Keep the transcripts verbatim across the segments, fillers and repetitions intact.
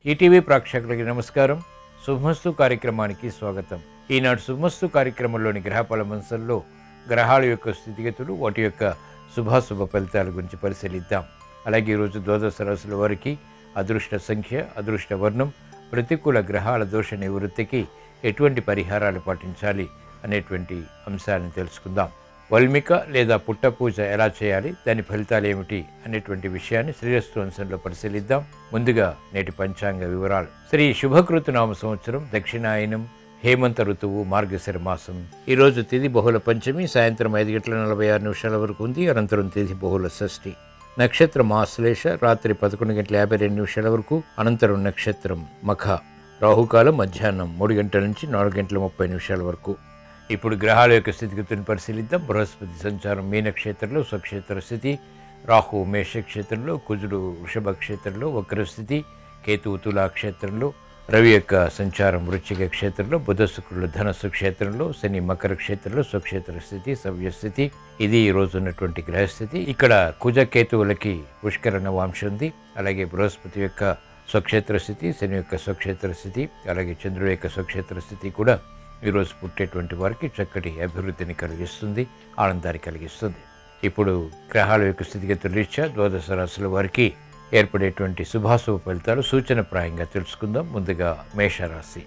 ETV ప్రేక్షకులకి నమస్కారం. శుభమస్తు కార్యక్రమానికి స్వాగతం. ఈనాడు శుభమస్తు కార్యక్రమంలోని గ్రహఫల మంచంలో గ్రహాల యొక్క స్థితిగతులు, వాటి యొక్క శుభాశుభ ఫలితాల గురించి పరిశీలిద్దాం. అలాగే ఈరోజు ద్వాదశ రాశుల వారికి అదృష్ట సంఖ్య, అదృష్ట వర్ణం, ప్రతికూల గ్రహాల దోష నివృత్తికి ఎటువంటి పరిహారాలు పాటించాలి అనేటువంటి అంశాలను తెలుసుకుందాం. వల్మిక లేదా పుట్ట పూజ ఎలా చేయాలి, దాని ఫలితాలు ఏమిటి అనేటువంటి విషయాన్ని శ్రీరస్తు అంశంలో పరిశీలిద్దాం. ముందుగా నేటి పంచాంగ వివరాలు. శ్రీ శుభకృతనామ సంవత్సరం, దక్షిణాయనం, హేమంత ఋతువు, మార్గశిర మాసం. ఈరోజు తిథి బహుళ పంచమి, సాయంత్రం ఐదు గంటల నలభై ఆరు నిమిషాల వరకు ఉంది. అనంతరం తిథి బహుళ షష్ఠి. నక్షత్రం ఆశ్లేష, రాత్రి పదకొండు గంటల యాభై రెండు నిమిషాల వరకు. అనంతరం నక్షత్రం మఖ. రాహుకాలం మధ్యాహ్నం మూడు గంటల నుంచి నాలుగు గంటల ముప్పై నిమిషాల వరకు. ఇప్పుడు గ్రహాల యొక్క స్థితిగతులను పరిశీలిద్దాం. బృహస్పతి సంచారం మీన క్షేత్రంలో స్వక్షేత్ర స్థితి, రాహు మేష క్షేత్రంలో, కుజుడు వృషభ క్షేత్రంలో వక్రస్థితి, కేతువు తులా క్షేత్రంలో, రవి యొక్క సంచారం వృశ్చిక క్షేత్రంలో, బుధ శుక్రులు ధనస్సు క్షేత్రంలో, శని మకర క్షేత్రంలో స్వక్షేత్ర స్థితి, సవ్యస్థితి. ఇది ఈ రోజు ఉన్నటువంటి గ్రహస్థితి. ఇక్కడ కుజ కేతువులకి పుష్కర నవాంశం ఉంది. అలాగే బృహస్పతి యొక్క స్వక్షేత్ర స్థితి, శని యొక్క స్వక్షేత్ర స్థితి, అలాగే చంద్రుడి యొక్క స్వక్షేత్ర స్థితి కూడా ఈరోజు పుట్టేటువంటి వారికి చక్కటి అభివృద్ధిని కలిగిస్తుంది, ఆనందాన్ని కలిగిస్తుంది. ఇప్పుడు గ్రహాల యొక్క స్థితిగతుల రీత్యా ద్వాదశ రాశుల వారికి ఏర్పడేటువంటి శుభాశుభ ఫలితాలు సూచనప్రాయంగా తెలుసుకుందాం. ముందుగా మేషరాశి.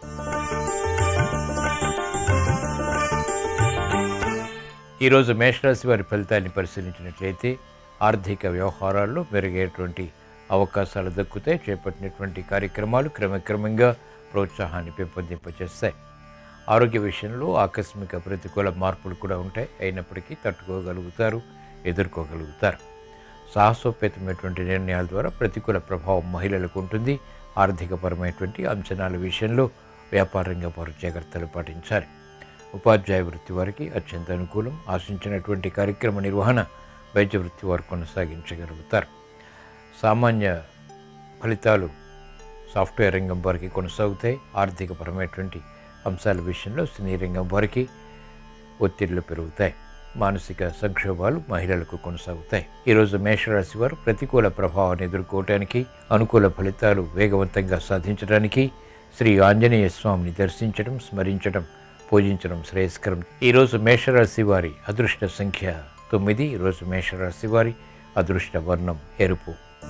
ఈరోజు మేషరాశి వారి ఫలితాన్ని పరిశీలించినట్లయితే ఆర్థిక వ్యవహారాల్లో మెరుగైనటువంటి అవకాశాలు దక్కుతాయి. చేపట్టినటువంటి కార్యక్రమాలు క్రమక్రమంగా ప్రోత్సాహాన్ని పెంపొందింపచేస్తాయి. ఆరోగ్య విషయంలో ఆకస్మిక ప్రతికూల మార్పులు కూడా ఉంటాయి. అయినప్పటికీ తట్టుకోగలుగుతారు, ఎదుర్కోగలుగుతారు. సాహసోపేతమైనటువంటి నిర్ణయాల ద్వారా ప్రతికూల ప్రభావం మహిళలకు ఉంటుంది. ఆర్థికపరమైనటువంటి అంచనాల విషయంలో వ్యాపార రంగం వారు జాగ్రత్తలు పాటించాలి. ఉపాధ్యాయ వృత్తి వారికి అత్యంత అనుకూలం. ఆశించినటువంటి కార్యక్రమ నిర్వహణ వైద్య వృత్తి వారు కొనసాగించగలుగుతారు. సామాన్య ఫలితాలు సాఫ్ట్వేర్ రంగం వారికి కొనసాగుతాయి. ఆర్థికపరమైనటువంటి అంశాల విషయంలో సినీ రంగం వారికి ఒత్తిళ్లు పెరుగుతాయి. మానసిక సంక్షోభాలు మహిళలకు కొనసాగుతాయి. ఈరోజు మేషరాశి వారు ప్రతికూల ప్రభావాన్ని ఎదుర్కోవటానికి, అనుకూల ఫలితాలు వేగవంతంగా సాధించడానికి శ్రీ ఆంజనేయ స్వామిని దర్శించడం, స్మరించడం, పూజించడం శ్రేయస్కరం. ఈరోజు మేషరాశి వారి అదృష్ట సంఖ్య తొమ్మిది. ఈరోజు మేషరాశి వారి అదృష్ట వర్ణం ఎరుపు.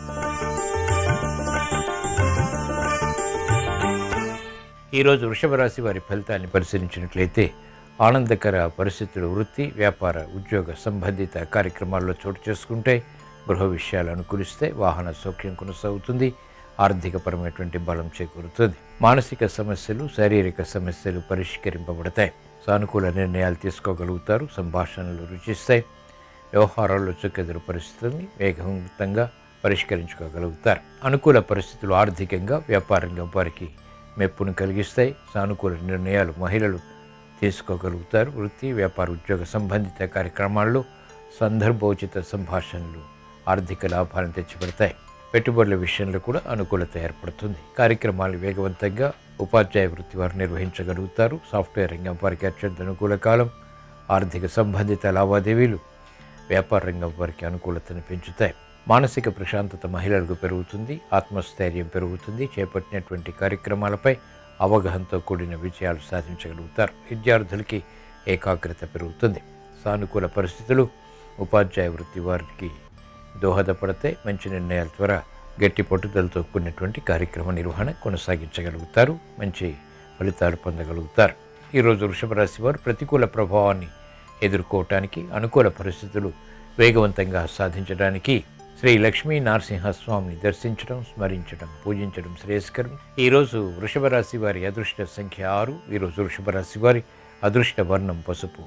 ఈరోజు వృషభ రాశి వారి ఫలితాన్ని పరిశీలించినట్లయితే ఆనందకర పరిస్థితులు వృత్తి, వ్యాపార, ఉద్యోగ సంబంధిత కార్యక్రమాల్లో చోటు చేసుకుంటే గృహ విషయాలు అనుకూలిస్తే వాహన సౌఖ్యం కొనసాగుతుంది. ఆర్థికపరమైనటువంటి బలం చేకూరుతుంది. మానసిక సమస్యలు, శారీరక సమస్యలు పరిష్కరింపబడతాయి. సానుకూల నిర్ణయాలు తీసుకోగలుగుతారు. సంభాషణలు రుచిస్తాయి. వ్యవహారాల్లో చుక్కెదురు పరిస్థితుల్ని వేగవంతంగా పరిష్కరించుకోగలుగుతారు. అనుకూల పరిస్థితులు ఆర్థికంగా, వ్యాపారంగా వారికి మెప్పును కలిగిస్తాయి. సానుకూల నిర్ణయాలు మహిళలు తీసుకోగలుగుతారు. వృత్తి, వ్యాపార, ఉద్యోగ సంబంధిత కార్యక్రమాల్లో సందర్భోచిత సంభాషణలు ఆర్థిక లాభాలను తెచ్చిపెడతాయి. పెట్టుబడుల విషయంలో కూడా అనుకూలత ఏర్పడుతుంది. కార్యక్రమాలు వేగవంతంగా ఉపాధ్యాయ వృత్తి వారు నిర్వహించగలుగుతారు. సాఫ్ట్వేర్ రంగం వారికి అత్యంత అనుకూల కాలం. ఆర్థిక సంబంధిత లావాదేవీలు వ్యాపార రంగం వారికి అనుకూలతను పెంచుతాయి. మానసిక ప్రశాంతత మహిళలకు పెరుగుతుంది. ఆత్మస్థైర్యం పెరుగుతుంది. చేపట్టినటువంటి కార్యక్రమాలపై అవగాహనతో కూడిన విజయాలు సాధించగలుగుతారు. విద్యార్థులకి ఏకాగ్రత పెరుగుతుంది. సానుకూల పరిస్థితులు ఉపాధ్యాయ వృత్తి వారికి దోహదపడతాయి. మంచి నిర్ణయాల ద్వారా గట్టి పట్టుదలతో కూడినటువంటి కార్యక్రమ నిర్వహణ కొనసాగించగలుగుతారు. మంచి ఫలితాలు పొందగలుగుతారు. ఈరోజు వృషభ రాశి వారు ప్రతికూల ప్రభావాన్ని ఎదుర్కోవటానికి, అనుకూల పరిస్థితులు వేగవంతంగా సాధించడానికి శ్రీ లక్ష్మీ నరసింహస్వామిని దర్శించడం, స్మరించడం, పూజించడం శ్రేయస్కరం. ఈరోజు వృషభ రాశి వారి అదృష్ట సంఖ్య ఆరు. ఈరోజు వృషభ రాశి వారి అదృష్ట వర్ణం పసుపు.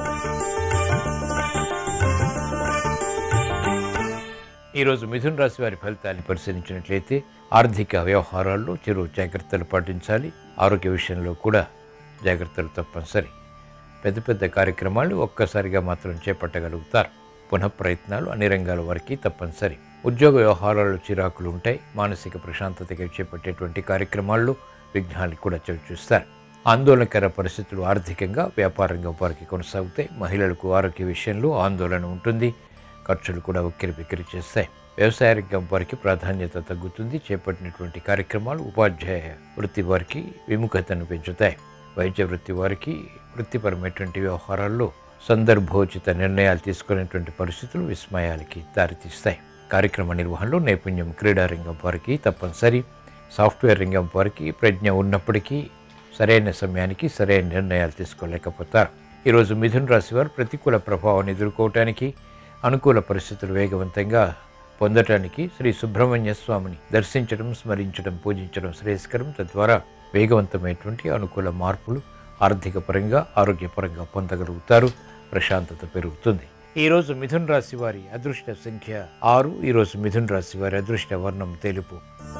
ఈరోజు మిథున రాశి వారి ఫలితాన్ని పరిశీలించినట్లయితే ఆర్థిక వ్యవహారాల్లో చిరు జాగ్రత్తలు పాటించాలి. ఆరోగ్య విషయంలో కూడా జాగ్రత్తలు తప్పనిసరి. పెద్ద పెద్ద కార్యక్రమాలు ఒక్కసారిగా మాత్రం చేపట్టగలుగుతారు. పునః ప్రయత్నాలు అన్ని రంగాల వారికి తప్పనిసరి. ఉద్యోగ వ్యవహారాల్లో చిరాకులు ఉంటాయి. మానసిక ప్రశాంతతగా చేపట్టేటువంటి కార్యక్రమాల్లో విఘ్నాలు కూడా చవిచూస్తారు. ఆందోళనకర పరిస్థితులు ఆర్థికంగా, వ్యాపారంగా వారికి కొనసాగుతాయి. మహిళలకు ఆరోగ్య విషయంలో ఆందోళన ఉంటుంది. ఖర్చులు కూడా ఉక్కిరి బిక్కిరి చేస్తాయి. వ్యవసాయ రంగం వారికి ప్రాధాన్యత తగ్గుతుంది. చేపట్టినటువంటి కార్యక్రమాలు ఉపాధ్యాయ వృత్తి వారికి విముఖతను పెంచుతాయి. వైద్య వృత్తి వారికి వృత్తిపరమైనటువంటి వ్యవహారాల్లో సందర్భోచిత నిర్ణయాలు తీసుకునేటువంటి పరిస్థితులు విస్మయాలకి దారితీస్తాయి. కార్యక్రమ నిర్వహణలో నైపుణ్యం క్రీడా రంగం వారికి తప్పనిసరి. సాఫ్ట్వేర్ రంగం వారికి ప్రజ్ఞ ఉన్నప్పటికీ సరైన సమయానికి సరైన నిర్ణయాలు తీసుకోలేకపోతారు. ఈరోజు మిథున రాశి వారు ప్రతికూల ప్రభావాన్ని ఎదుర్కోవటానికి, అనుకూల పరిస్థితులు వేగవంతంగా పొందటానికి శ్రీ సుబ్రహ్మణ్య స్వామిని దర్శించడం, స్మరించడం, పూజించడం శ్రేయస్కరం. తద్వారా వేగవంతమైనటువంటి అనుకూల మార్పులు ఆర్థిక పరంగా, ఆరోగ్యపరంగా పొందగలుగుతారు. ప్రశాంతత పెరుగుతుంది. ఈరోజు మిథున రాశి వారి అదృష్ట సంఖ్య ఆరు. ఈరోజు మిథున రాశి వారి అదృష్ట వర్ణం తెలుపు.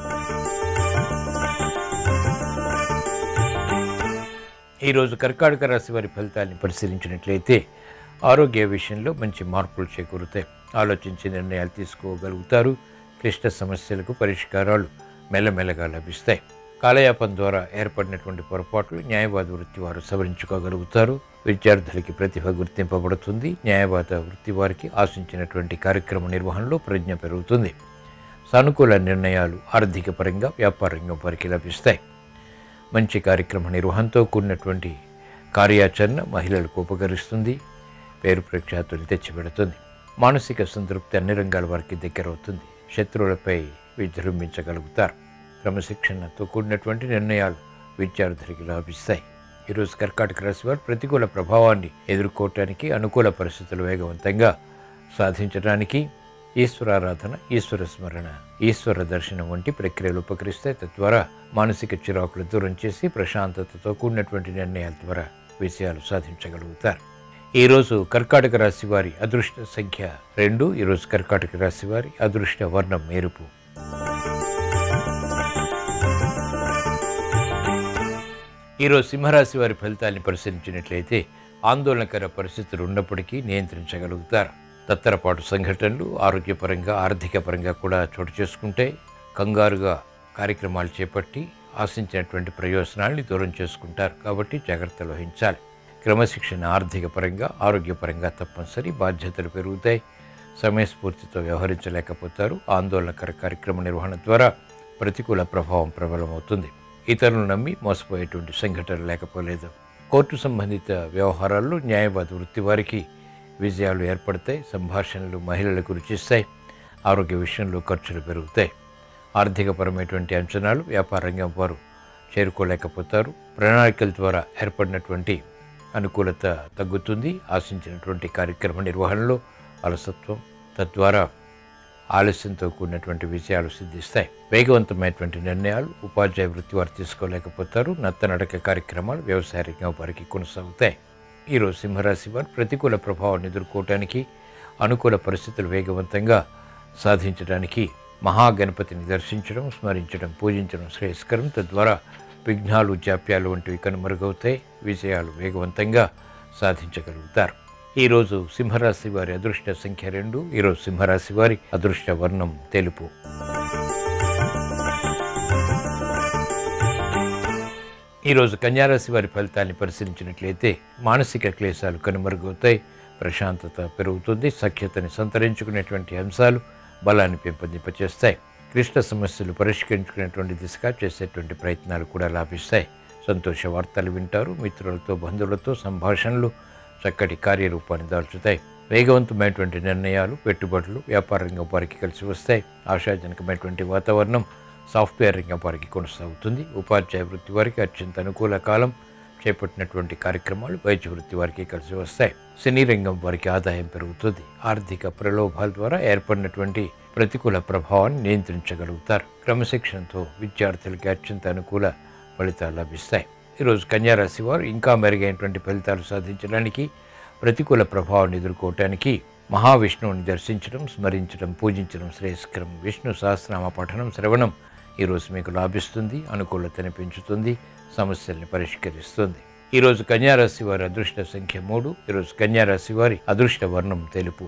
ఈరోజు కర్కాటక రాశి వారి ఫలితాన్ని పరిశీలించినట్లయితే ఆరోగ్య విషయంలో మంచి మార్పులు చేకూరుతాయి. ఆలోచించి నిర్ణయాలు తీసుకోగలుగుతారు. క్లిష్ట సమస్యలకు పరిష్కారాలు మెల్లమెల్లగా లభిస్తాయి. కాలయాపన ద్వారా ఏర్పడినటువంటి పొరపాట్లు న్యాయవాద వృత్తి వారు సవరించుకోగలుగుతారు. విద్యార్థులకి ప్రతిభ గుర్తింపబడుతుంది. న్యాయవాద వృత్తి వారికి ఆశించినటువంటి కార్యక్రమ నిర్వహణలో ప్రజ్ఞ పెరుగుతుంది. సానుకూల నిర్ణయాలు ఆర్థిక పరంగా, వ్యాపార రంగం వారికి లభిస్తాయి. మంచి కార్యక్రమ నిర్వహణతో కూడినటువంటి కార్యాచరణ మహిళలకు ఉపకరిస్తుంది. పేరు ప్రఖ్యాతులు తెచ్చిపెడుతుంది. మానసిక సంతృప్తి అన్ని రంగాల వారికి దగ్గరవుతుంది. శత్రువులపై విజృంభించగలుగుతారు. క్రమశిక్షణతో కూడినటువంటి నిర్ణయాలు విద్యార్థులకి లాభిస్తాయి. ఈరోజు కర్కాటక రాశి వారు ప్రతికూల ప్రభావాన్ని ఎదుర్కోవటానికి, అనుకూల పరిస్థితులు వేగవంతంగా సాధించడానికి ఈశ్వరారాధన, ఈశ్వర స్మరణ, ఈశ్వర దర్శనం వంటి ప్రక్రియలు ఉపకరిస్తాయి. తద్వారా మానసిక చిరాకులు దూరం చేసి ప్రశాంతతతో కూడినటువంటి నిర్ణయాల ద్వారా విజయాలు సాధించగలుగుతారు. ఈరోజు కర్కాటక రాశి వారి అదృష్ట సంఖ్య రెండు. ఈరోజు కర్కాటక రాశి వారి అదృష్ట వర్ణం ఎరుపు. ఈరోజు సింహరాశి వారి ఫలితాన్ని పరిశీలించినట్లయితే ఆందోళనకర పరిస్థితులు ఉన్నప్పటికీ నియంత్రించగలుగుతారు. తత్తరపాటు సంఘటనలు ఆరోగ్యపరంగా, ఆర్థిక పరంగా కూడా చోటు చేసుకుంటే కంగారుగా కార్యక్రమాలు చేపట్టి ఆశించినటువంటి ప్రయోజనాల్ని దూరం చేసుకుంటారు. కాబట్టి జాగ్రత్తలు వహించాలి. క్రమశిక్షణ ఆర్థిక పరంగా, ఆరోగ్యపరంగా తప్పనిసరి. బాధ్యతలు పెరుగుతాయి. సమయస్ఫూర్తితో వ్యవహరించలేకపోతారు. ఆందోళనకర కార్యక్రమ నిర్వహణ ద్వారా ప్రతికూల ప్రభావం ప్రబలమవుతుంది. ఇతరులను నమ్మి మోసపోయేటువంటి సంఘటనలు లేకపోలేదు. కోర్టు సంబంధిత వ్యవహారాల్లో న్యాయవాద వృత్తి వారికి విజయాలు ఏర్పడతాయి. సంభాషణలు మహిళలకు రుచిస్తాయి. ఆరోగ్య విషయంలో ఖర్చులు పెరుగుతాయి. ఆర్థికపరమైనటువంటి అంచనాలు వ్యాపార రంగం వారు చేరుకోలేకపోతారు. ప్రణాళికల ద్వారా ఏర్పడినటువంటి అనుకూలత తగ్గుతుంది. ఆశించినటువంటి కార్యక్రమ నిర్వహణలో అలసత్వం, తద్వారా ఆలస్యంతో కూడినటువంటి విజయాలు సిద్ధిస్తాయి. వేగవంతమైనటువంటి నిర్ణయాలు ఉపాధ్యాయ వృత్తి వారు తీసుకోలేకపోతారు. నత్తనడక కార్యక్రమాలు వ్యవసాయ రంగం వారికి కొనసాగుతాయి. ఈరోజు సింహరాశి వారు ప్రతికూల ప్రభావాన్ని ఎదుర్కోవటానికి, అనుకూల పరిస్థితులు వేగవంతంగా సాధించడానికి మహాగణపతిని దర్శించడం, స్మరించడం, పూజించడం శ్రేయస్కరం. తద్వారా విఘ్నాలు, జాప్యాలు వంటివి కనుమరుగవుతాయి. విజయాలు వేగవంతంగా సాధించగలుగుతారు. ఈరోజు సింహరాశి వారి అదృష్ట సంఖ్య రెండు. ఈరోజు సింహరాశి వారి అదృష్ట వర్ణం తెలుపు. ఈరోజు కన్యారాశి వారి ఫలితాన్ని పరిశీలించినట్లయితే మానసిక క్లేశాలు కనుమరుగవుతాయి. ప్రశాంతత పెరుగుతుంది. సఖ్యతని సంతరించుకునేటువంటి అంశాలు బలాన్ని పెంపొందింపచేస్తాయి. క్లిష్ట సమస్యలు పరిష్కరించుకునేటువంటి దిశగా చేసేటువంటి ప్రయత్నాలు కూడా లాభిస్తాయి. సంతోష వార్తలు వింటారు. మిత్రులతో, బంధువులతో సంభాషణలు చక్కటి కార్యరూపాన్ని దాల్చుతాయి. వేగవంతమైనటువంటి నిర్ణయాలు, పెట్టుబడులు వ్యాపార రంగం వారికి కలిసి వస్తాయి. ఆశాజనకమైనటువంటి వాతావరణం సాఫ్ట్వేర్ రంగం వారికి కొనసాగుతుంది. ఉపాధ్యాయ వృత్తి వారికి అత్యంత అనుకూల కాలం. చేపట్టినటువంటి కార్యక్రమాలు వైద్య వృత్తి వారికి కలిసి వస్తాయి. సినీ రంగం వారికి ఆదాయం పెరుగుతుంది. ఆర్థిక ప్రలోభాల ద్వారా ఏర్పడినటువంటి ప్రతికూల ప్రభావాన్ని నియంత్రించగలుగుతారు. క్రమశిక్షణతో విద్యార్థులకి అత్యంత అనుకూల ఫలితాలు లభిస్తాయి. ఈరోజు కన్యారాశి వారు ఇంకా మెరుగైనటువంటి ఫలితాలు సాధించడానికి, ప్రతికూల ప్రభావాన్ని ఎదుర్కోవటానికి మహావిష్ణువుని దర్శించడం, స్మరించడం, పూజించడం శ్రేయస్కరం. విష్ణు సహస్రనామ పఠనం, శ్రవణం ఈరోజు మీకు లాభిస్తుంది. అనుకూలతని పెంచుతుంది. సమస్యల్ని పరిష్కరిస్తుంది. ఈరోజు కన్యారాశి వారి అదృష్ట సంఖ్య మూడు. ఈరోజు కన్యారాశి వారి అదృష్ట వర్ణం తెలుపు.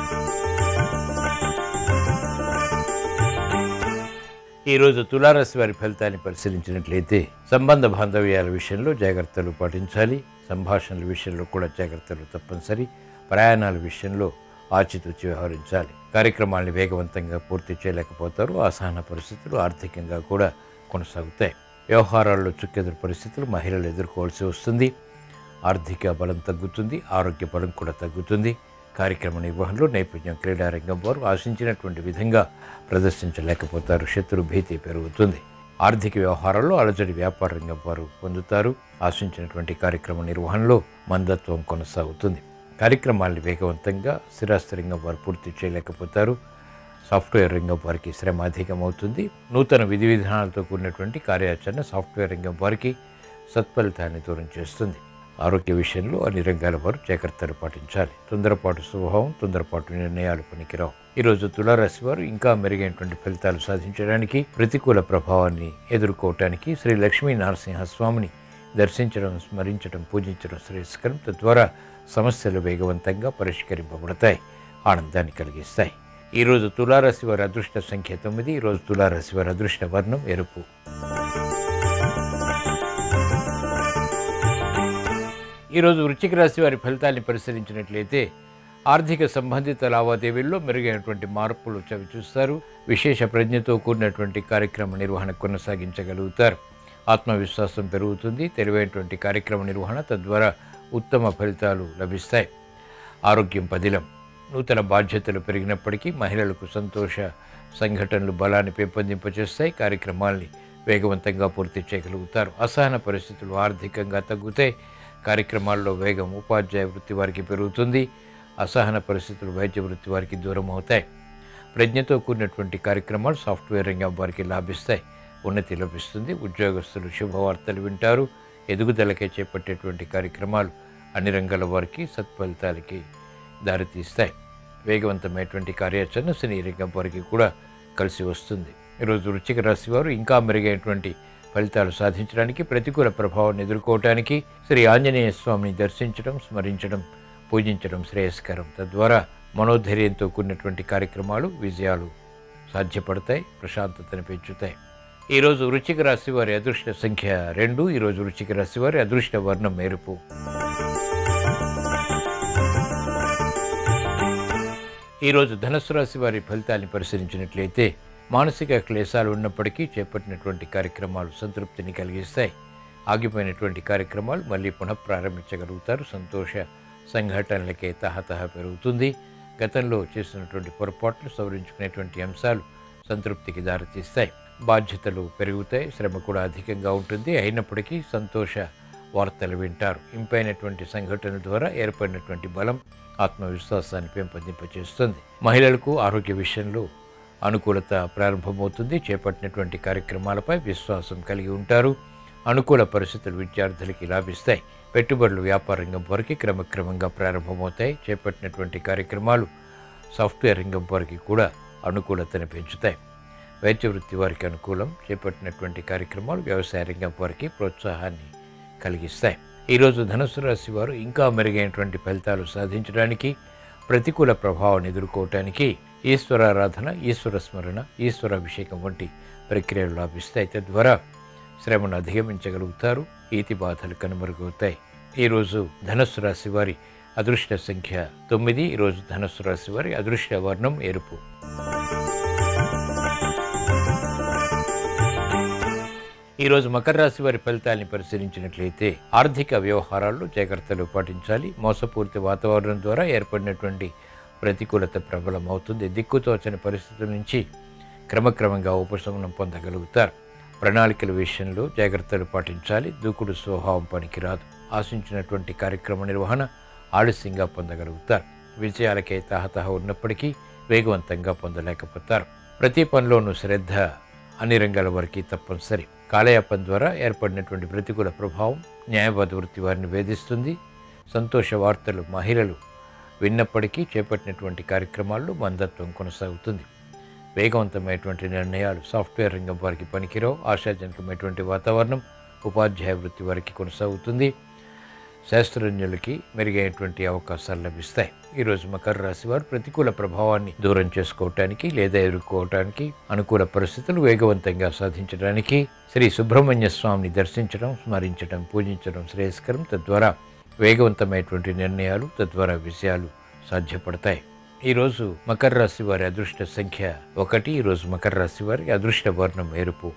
ఈరోజు తులారాశి వారి ఫలితాన్ని పరిశీలించినట్లయితే సంబంధ బాంధవ్యాల విషయంలో జాగ్రత్తలు పాటించాలి. సంభాషణల విషయంలో కూడా జాగ్రత్తలు తప్పనిసరి. ప్రయాణాల విషయంలో ఆచితూచి వ్యవహరించాలి. కార్యక్రమాల్ని వేగవంతంగా పూర్తి చేయలేకపోతారు. అసహన పరిస్థితులు ఆర్థికంగా కూడా కొనసాగుతాయి. వ్యవహారాల్లో చుక్కెదురు పరిస్థితులు మహిళలు ఎదుర్కోవాల్సి వస్తుంది. ఆర్థిక బలం తగ్గుతుంది, ఆరోగ్య బలం కూడా తగ్గుతుంది. కార్యక్రమ నిర్వహణలో నైపుణ్యం క్రీడారంగం వారు ఆశించినటువంటి విధంగా ప్రదర్శించలేకపోతారు. శత్రు భీతి పెరుగుతుంది. ఆర్థిక వ్యవహారాల్లో అలజడి వ్యాపార రంగం వారు పొందుతారు. ఆశించినటువంటి కార్యక్రమ నిర్వహణలో మందత్వం కొనసాగుతుంది. కార్యక్రమాల్ని వేగవంతంగా స్థిరాస్తి రంగం వారు పూర్తి చేయలేకపోతారు. సాఫ్ట్వేర్ రంగం వారికి శ్రమ అధికమవుతుంది. నూతన విధి విధానాలతో కూడినటువంటి కార్యాచరణ సాఫ్ట్వేర్ రంగం వారికి సత్ఫలితాన్ని దూరం చేస్తుంది. ఆరోగ్య విషయంలో అన్ని రంగాల వారు జాగ్రత్తలు పాటించాలి. తొందరపాటు స్వభావం, తొందరపాటు నిర్ణయాలు పనికిరావు. ఈరోజు తులారాశి వారు ఇంకా మెరుగైనటువంటి ఫలితాలు సాధించడానికి, ప్రతికూల ప్రభావాన్ని ఎదుర్కోవటానికి శ్రీ లక్ష్మీ నరసింహస్వామిని దర్శించడం, స్మరించడం, పూజించడం శ్రేయస్కరం. తద్వారా సమస్యలు వేగవంతంగా పరిష్కరింపబడతాయి, ఆనందాన్ని కలిగిస్తాయి. ఈరోజు తులారాశి వారి అదృష్ట సంఖ్య తొమ్మిది. ఈరోజు తులారాశి వారి అదృష్ట వర్ణం ఎరుపు. ఈరోజు వృశ్చిక రాశి వారి ఫలితాన్ని పరిశీలించినట్లయితే ఆర్థిక సంబంధిత లావాదేవీల్లో మెరుగైనటువంటి మార్పులు చవి చూస్తారు. విశేష ప్రజ్ఞతో కూడినటువంటి కార్యక్రమ నిర్వహణ కొనసాగించగలుగుతారు. ఆత్మవిశ్వాసం పెరుగుతుంది. తెలివైనటువంటి కార్యక్రమ నిర్వహణ తద్వారా ఉత్తమ ఫలితాలు లభిస్తాయి. ఆరోగ్యం పదిలం. నూతన బాధ్యతలు పెరిగినప్పటికీ మహిళలకు సంతోష సంఘటనలు బలాన్ని పెంపొందింపచేస్తాయి. కార్యక్రమాల్ని వేగవంతంగా పూర్తి చేయగలుగుతారు. అసహన పరిస్థితులు ఆర్థికంగా తగ్గుతాయి. కార్యక్రమాల్లో వేగం ఉపాధ్యాయ వృత్తి వారికి పెరుగుతుంది. అసహన పరిస్థితులు వైద్య వృత్తి వారికి దూరం అవుతాయి. ప్రజ్ఞతో కూడినటువంటి కార్యక్రమాలు సాఫ్ట్వేర్ రంగం వారికి లాభిస్తాయి. ఉన్నతి లభిస్తుంది. ఉద్యోగస్తులు శుభవార్తలు వింటారు. ఎదుగుదలకే చేపట్టేటువంటి కార్యక్రమాలు అన్ని రంగాల వారికి సత్ఫలితాలకి దారితీస్తాయి. వేగవంతమైనటువంటి కార్యాచరణ సినీ రంగం వారికి కూడా కలిసి వస్తుంది. ఈరోజు వృశ్చిక రాశి వారు ఇంకా మెరుగైనటువంటి ఫలితాలు సాధించడానికి, ప్రతికూల ప్రభావాన్ని ఎదుర్కోవటానికి శ్రీ ఆంజనేయ స్వామిని దర్శించడం, స్మరించడం, పూజించడం శ్రేయస్కరం. తద్వారా మనోధైర్యంతో కూడినటువంటి కార్యక్రమాలు విజయాలు సాధ్యపడతాయి, ప్రశాంతతను పెంచుతాయి. ఈరోజు వృశ్చిక రాశి వారి అదృష్ట సంఖ్య రెండు. ఈరోజు వృశ్చిక రాశి వారి అదృష్ట వర్ణం ఎరుపు. ఈరోజు ధనుస్సు రాశి వారి ఫలితాన్ని పరిశీలించినట్లయితే మానసిక క్లేశాలు ఉన్నప్పటికీ చేపట్టినటువంటి కార్యక్రమాలు సంతృప్తిని కలిగిస్తాయి. ఆగిపోయినటువంటి కార్యక్రమాలు మళ్ళీ పునఃప్రారంభించగలుగుతారు. సంతోష సంఘటనలకే తహతహ పెరుగుతుంది. గతంలో చేసినటువంటి పొరపాట్లు సవరించుకునేటువంటి అంశాలు సంతృప్తికి దారితీస్తాయి. బాధ్యతలు పెరుగుతాయి. శ్రమ కూడా అధికంగా ఉంటుంది. అయినప్పటికీ సంతోష వార్తలు వింటారు. ఇంపైనటువంటి సంఘటనల ద్వారా ఏర్పడినటువంటి బలం ఆత్మవిశ్వాసాన్ని పెంపొందింపచేస్తుంది. మహిళలకు ఆరోగ్య విషయంలో అనుకూలత ప్రారంభమవుతుంది. చేపట్టినటువంటి కార్యక్రమాలపై విశ్వాసం కలిగి ఉంటారు. అనుకూల పరిస్థితులు విద్యార్థులకి లాభిస్తాయి. పెట్టుబడులు వ్యాపార రంగం వారికి క్రమక్రమంగా ప్రారంభమవుతాయి. చేపట్టినటువంటి కార్యక్రమాలు సాఫ్ట్వేర్ రంగం వారికి కూడా అనుకూలతను పెంచుతాయి. వైద్య వృత్తి వారికి అనుకూలం. చేపట్టినటువంటి కార్యక్రమాలు వ్యవసాయ రంగం వారికి ప్రోత్సాహాన్ని కలిగిస్తాయి. ఈరోజు ధనుసు రాశి వారు ఇంకా మెరుగైనటువంటి ఫలితాలు సాధించడానికి, ప్రతికూల ప్రభావాన్ని ఎదుర్కోవటానికి ఈశ్వరారాధన, ఈశ్వర స్మరణ, ఈశ్వర అభిషేకం వంటి ప్రక్రియలు లాభిస్తాయి. తద్వారా శ్రమను అధిగమించగలుగుతారు. ఈతి బాధలు కనుమరుగవుతాయి. ఈరోజు ధనుస్సు రాశి వారి అదృష్ట సంఖ్య తొమ్మిది. ఈరోజు ధనుస్సు రాశి వారి అదృష్ట వర్ణం ఎరుపు. ఈరోజు మకర రాశి వారి ఫలితాన్ని పరిశీలించినట్లయితే ఆర్థిక వ్యవహారాల్లో జాగ్రత్తలు పాటించాలి. మోసపూరిత వాతావరణం ద్వారా ఏర్పడినటువంటి ప్రతికూలత ప్రబలం అవుతుంది. దిక్కుతోచని పరిస్థితుల నుంచి క్రమక్రమంగా ఉపశమనం పొందగలుగుతారు. ప్రణాళికల విషయంలో జాగ్రత్తలు పాటించాలి. దూకుడు స్వభావం పనికిరాదు. ఆశించినటువంటి కార్యక్రమ నిర్వహణ ఆలస్యంగా పొందగలుగుతారు. విజయాలకే తహతహ ఉన్నప్పటికీ వేగవంతంగా పొందలేకపోతారు. ప్రతి పనిలోనూ శ్రద్ధ అన్ని రంగాల వరకు తప్పనిసరి. కాలయాపన ద్వారా ఏర్పడినటువంటి ప్రతికూల ప్రభావం న్యాయవాద వృత్తి వారిని వేధిస్తుంది. సంతోష వార్తలు మహిళలు విన్నప్పటికీ చేపట్టినటువంటి కార్యక్రమాల్లో మందత్వం కొనసాగుతుంది. వేగవంతమైనటువంటి నిర్ణయాలు సాఫ్ట్వేర్ రంగం వారికి పనికిరావు. ఆశాజనకమైనటువంటి వాతావరణం ఉపాధ్యాయ వృత్తి వారికి కొనసాగుతుంది. శాస్త్రజ్ఞులకి మెరుగైనటువంటి అవకాశాలు లభిస్తాయి. ఈరోజు మకర రాశి వారు ప్రతికూల ప్రభావాన్ని దూరం చేసుకోవటానికి లేదా ఎదుర్కోవటానికి, అనుకూల పరిస్థితులు వేగవంతంగా సాధించడానికి శ్రీ సుబ్రహ్మణ్య స్వామిని దర్శించడం, స్మరించడం, పూజించడం శ్రేయస్కరం. తద్వారా వేగవంతమైనటువంటి నిర్ణయాలు, తద్వారా విజయాలు సాధ్యపడతాయి. ఈరోజు మకర రాశి వారి అదృష్ట సంఖ్య ఒకటి. ఈరోజు మకర రాశి వారి అదృష్ట వర్ణం ఎరుపు.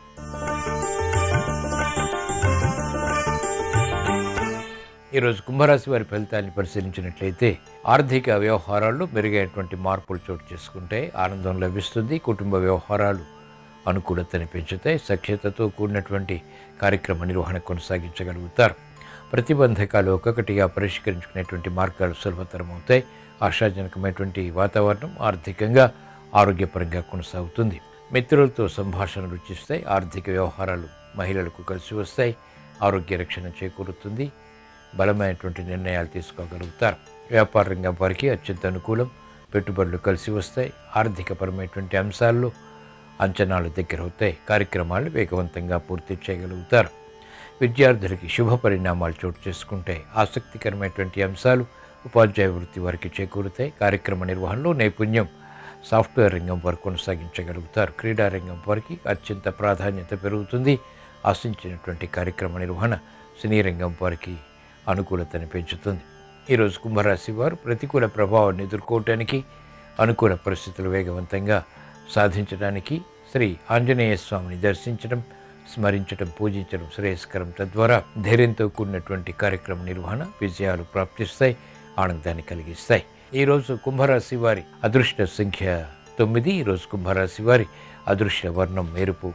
ఈరోజు కుంభరాశి వారి ఫలితాన్ని పరిశీలించినట్లయితే ఆర్థిక వ్యవహారాల్లో మెరుగైనటువంటి మార్పులు చోటు చేసుకుంటే ఆనందం లభిస్తుంది. కుటుంబ వ్యవహారాలు అనుకూలతని పెంచుతాయి. సఖ్యతతో కూడినటువంటి కార్యక్రమ నిర్వహణ కొనసాగించగలుగుతారు. ప్రతిబంధకాలు ఒక్కొక్కటిగా పరిష్కరించుకునేటువంటి మార్గాలు సులభతరం అవుతాయి. ఆశాజనకమైనటువంటి వాతావరణం ఆర్థికంగా ఆరోగ్యపరంగా కొనసాగుతుంది. మిత్రులతో సంభాషణ రుచిస్తాయి. ఆర్థిక వ్యవహారాలు మహిళలకు కలిసి వస్తాయి. ఆరోగ్య రక్షణ చేకూరుతుంది. బలమైనటువంటి నిర్ణయాలు తీసుకోగలుగుతారు. వ్యాపార రంగం వారికి అత్యంత అనుకూలం. పెట్టుబడులు కలిసి వస్తాయి. ఆర్థికపరమైనటువంటి అంశాల్లో అంచనాలు దగ్గర అవుతాయి. కార్యక్రమాలు వేగవంతంగా పూర్తి చేయగలుగుతారు. విద్యార్థులకి శుభ పరిణామాలు చోటు చేసుకుంటాయి. ఆసక్తికరమైనటువంటి అంశాలు ఉపాధ్యాయ వృత్తి వారికి చేకూరుతాయి. కార్యక్రమ నిర్వహణలో నైపుణ్యం సాఫ్ట్వేర్ రంగం వారు కొనసాగించగలుగుతారు. క్రీడా రంగం వారికి అత్యంత ప్రాధాన్యత పెరుగుతుంది. ఆశించినటువంటి కార్యక్రమ నిర్వహణ సినీ రంగం వారికి అనుకూలతని పెంచుతుంది. ఈరోజు కుంభరాశి వారు ప్రతికూల ప్రభావాన్ని ఎదుర్కోవటానికి, అనుకూల పరిస్థితులు వేగవంతంగా సాధించడానికి శ్రీ ఆంజనేయ స్వామిని దర్శించడం, స్మరించడం, పూజించడం శ్రేయస్కరం. తద్వారా ధైర్యంతో కూడినటువంటి కార్యక్రమ నిర్వహణ విజయాలు ప్రాప్తిస్తాయి, ఆనందాన్ని కలిగిస్తాయి. ఈరోజు కుంభరాశి వారి అదృష్ట సంఖ్య తొమ్మిది. ఈరోజు కుంభరాశి వారి అదృష్ట వర్ణం ఎరుపు.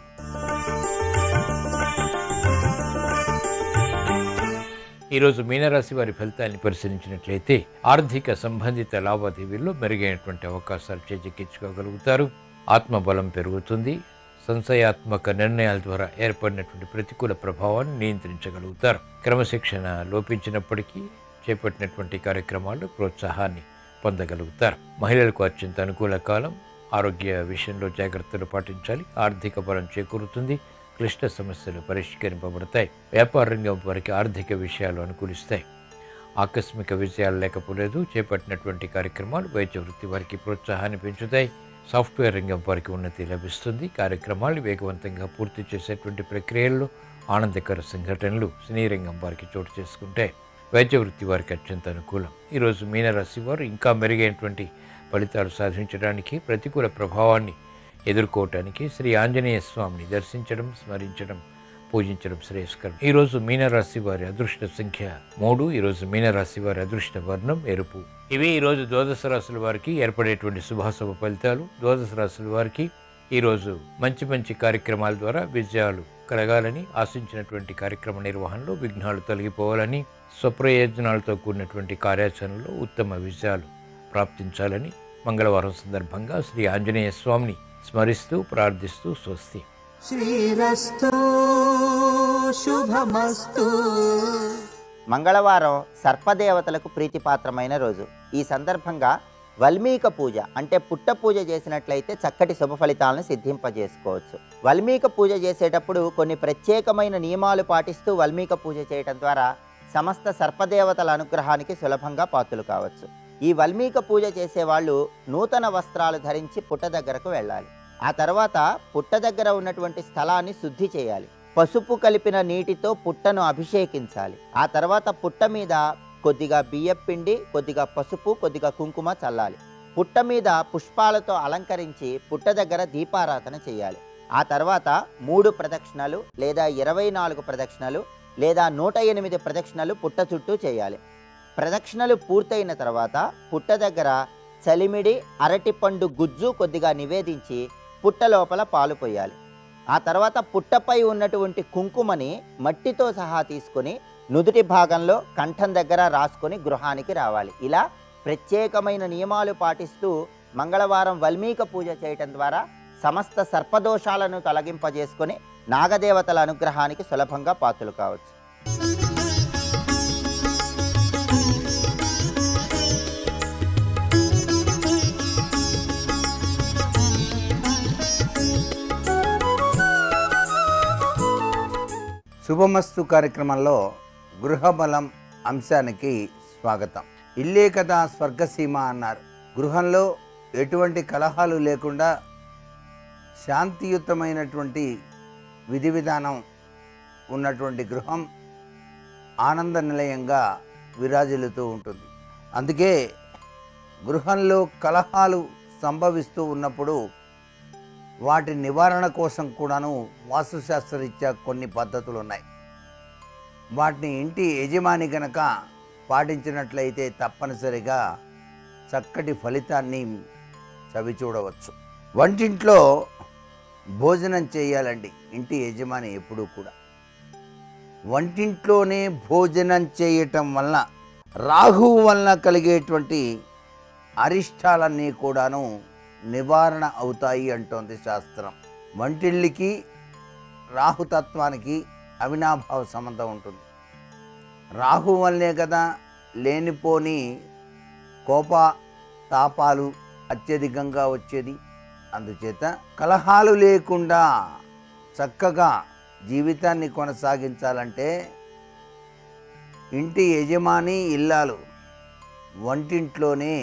ఈరోజు మీనరాశి వారి ఫలితాన్ని పరిశీలించినట్లయితే ఆర్థిక సంబంధిత లావాదేవీల్లో మెరుగైనటువంటి అవకాశాలు చేజిక్కించుకోగలుగుతారు. ఆత్మబలం పెరుగుతుంది. సంశయాత్మక నిర్ణయాల ద్వారా ఏర్పడినటువంటి ప్రతికూల ప్రభావాన్ని నియంత్రించగలుగుతారు. క్రమశిక్షణ లోపించినప్పటికీ చేపట్టినటువంటి కార్యక్రమాల్లో ప్రోత్సాహాన్ని పొందగలుగుతారు. మహిళలకు అత్యంత అనుకూల కాలం. ఆరోగ్య విషయంలో జాగ్రత్తలు పాటించాలి. ఆర్థిక బలం చేకూరుతుంది. క్లిష్ట సమస్యలు పరిష్కరింపబడతాయి. వ్యాపార రంగం వారికి ఆర్థిక విషయాలు అనుకూలిస్తాయి. ఆకస్మిక విజయాలు లేకపోలేదు. చేపట్టినటువంటి కార్యక్రమాలు వైద్య వృత్తి వారికి ప్రోత్సాహాన్ని పెంచుతాయి. సాఫ్ట్వేర్ రంగం వారికి ఉన్నతి లభిస్తుంది. కార్యక్రమాలు వేగవంతంగా పూర్తి చేసేటువంటి ప్రక్రియల్లో ఆనందకర సంఘటనలు సినీ రంగం వారికి చోటు చేసుకుంటాయి. వైద్య వృత్తి వారికి అత్యంత అనుకూలం. ఈరోజు మీనరాశి వారు ఇంకా మెరుగైనటువంటి ఫలితాలు సాధించడానికి, ప్రతికూల ప్రభావాన్ని ఎదుర్కోవటానికి శ్రీ ఆంజనేయ స్వామిని దర్శించడం, స్మరించడం, పూజించడం శ్రేయస్కరం. ఈరోజు మీనరాశి వారి అదృష్ట సంఖ్య మూడు. ఈరోజు మీనరాశి వారి అదృష్ట వర్ణం ఎరుపు. ఇవి ఈరోజు ద్వాదశ రాశుల వారికి ఏర్పడేటువంటి శుభాశుభ ఫలితాలు. ద్వాదశ రాశుల వారికి ఈరోజు మంచి మంచి కార్యక్రమాల ద్వారా విజయాలు కలగాలని, ఆశించినటువంటి కార్యక్రమ నిర్వహణలో విఘ్నాలు తొలగిపోవాలని, స్వప్రయోజనాలతో కూడినటువంటి కార్యాచరణలో ఉత్తమ విజయాలు ప్రాప్తించాలని మంగళవారం సందర్భంగా శ్రీ ఆంజనేయ స్వామిని స్మరిస్తూ ప్రార్థిస్తూ స్వస్తి. శ్రీరస్తు శుభమస్తు. మంగళవారం సర్పదేవతలకు ప్రీతిపాత్రమైన రోజు. ఈ సందర్భంగా వల్మీక పూజ అంటే పుట్ట పూజ చేసినట్లయితే చక్కటి శుభ ఫలితాలను సిద్ధింపజేసుకోవచ్చు. వల్మీక పూజ చేసేటప్పుడు కొన్ని ప్రత్యేకమైన నియమాలు పాటిస్తూ వల్మీక పూజ చేయటం ద్వారా సమస్త సర్పదేవతల అనుగ్రహానికి సులభంగా పాత్రలు కావచ్చు. ఈ వల్మీక పూజ చేసేవాళ్ళు నూతన వస్త్రాలు ధరించి పుట్ట దగ్గరకు వెళ్ళాలి. ఆ తర్వాత పుట్ట దగ్గర ఉన్నటువంటి స్థలాన్ని శుద్ధి చేయాలి. పసుపు కలిపిన నీటితో పుట్టను అభిషేకించాలి. ఆ తర్వాత పుట్ట మీద కొద్దిగా బియ్యపిండి, కొద్దిగా పసుపు, కొద్దిగా కుంకుమ చల్లాలి. పుట్ట మీద పుష్పాలతో అలంకరించి పుట్ట దగ్గర దీపారాధన చేయాలి. ఆ తర్వాత మూడు ప్రదక్షిణలు లేదా ఇరవై నాలుగు ప్రదక్షిణలు లేదా నూట ఎనిమిది ప్రదక్షిణలు పుట్ట చుట్టూ చేయాలి. ప్రదక్షిణలు పూర్తయిన తర్వాత పుట్ట దగ్గర చలిమిడి, అరటిపండు గుజ్జు కొద్దిగా నివేదించి పుట్ట లోపల పాలు పోయాలి. ఆ తర్వాత పుట్టపై ఉన్నటువంటి కుంకుమని మట్టితో సహా తీసుకొని నుదుటి భాగంలో కంఠం దగ్గర రాసుకొని గృహానికి రావాలి. ఇలా ప్రత్యేకమైన నియమాలు పాటిస్తూ మంగళవారం వల్మీక పూజ చేయటం ద్వారా సమస్త సర్పదోషాలను తొలగింపజేసుకొని నాగదేవతల అనుగ్రహానికి సులభంగా పాత్రలు కావచ్చు. శుభమస్తు కార్యక్రమంలో గృహబలం అంశానికి స్వాగతం. ఇల్లే కదా స్వర్గసీమ అన్నారు. గృహంలో ఎటువంటి కలహాలు లేకుండా శాంతియుతమైనటువంటి విధి విధానం ఉన్నటువంటి గృహం ఆనంద నిలయంగా విరాజిల్లుతూ ఉంటుంది. అందుకే గృహంలో కలహాలు సంభవిస్తూ ఉన్నప్పుడు వాటి నివారణ కోసం కూడాను వాస్తుశాస్త్రరీత్యా కొన్ని పద్ధతులు ఉన్నాయి. వాటిని ఇంటి యజమాని గనక పాటించినట్లయితే తప్పనిసరిగా చక్కటి ఫలితాన్ని చవిచూడవచ్చు. వంటింట్లో భోజనం చేయాలండి ఇంటి యజమాని ఎప్పుడూ కూడా. వంటింట్లోనే భోజనం చేయటం వలన రాహువు వలన కలిగేటువంటి అరిష్టాలన్నీ కూడాను నివారణ అవుతాయి అంటోంది శాస్త్రం. వంటిళ్ళకి రాహుతత్వానికి అవినాభావ సంబంధం ఉంటుంది. రాహు వల్లే కదా లేనిపోని కోప తాపాలు అత్యధికంగా వచ్చేది. అందుచేత కలహాలు లేకుండా చక్కగా జీవితాన్ని కొనసాగించాలంటే ఇంటి యజమాని ఇల్లాలు వంటింట్లోనే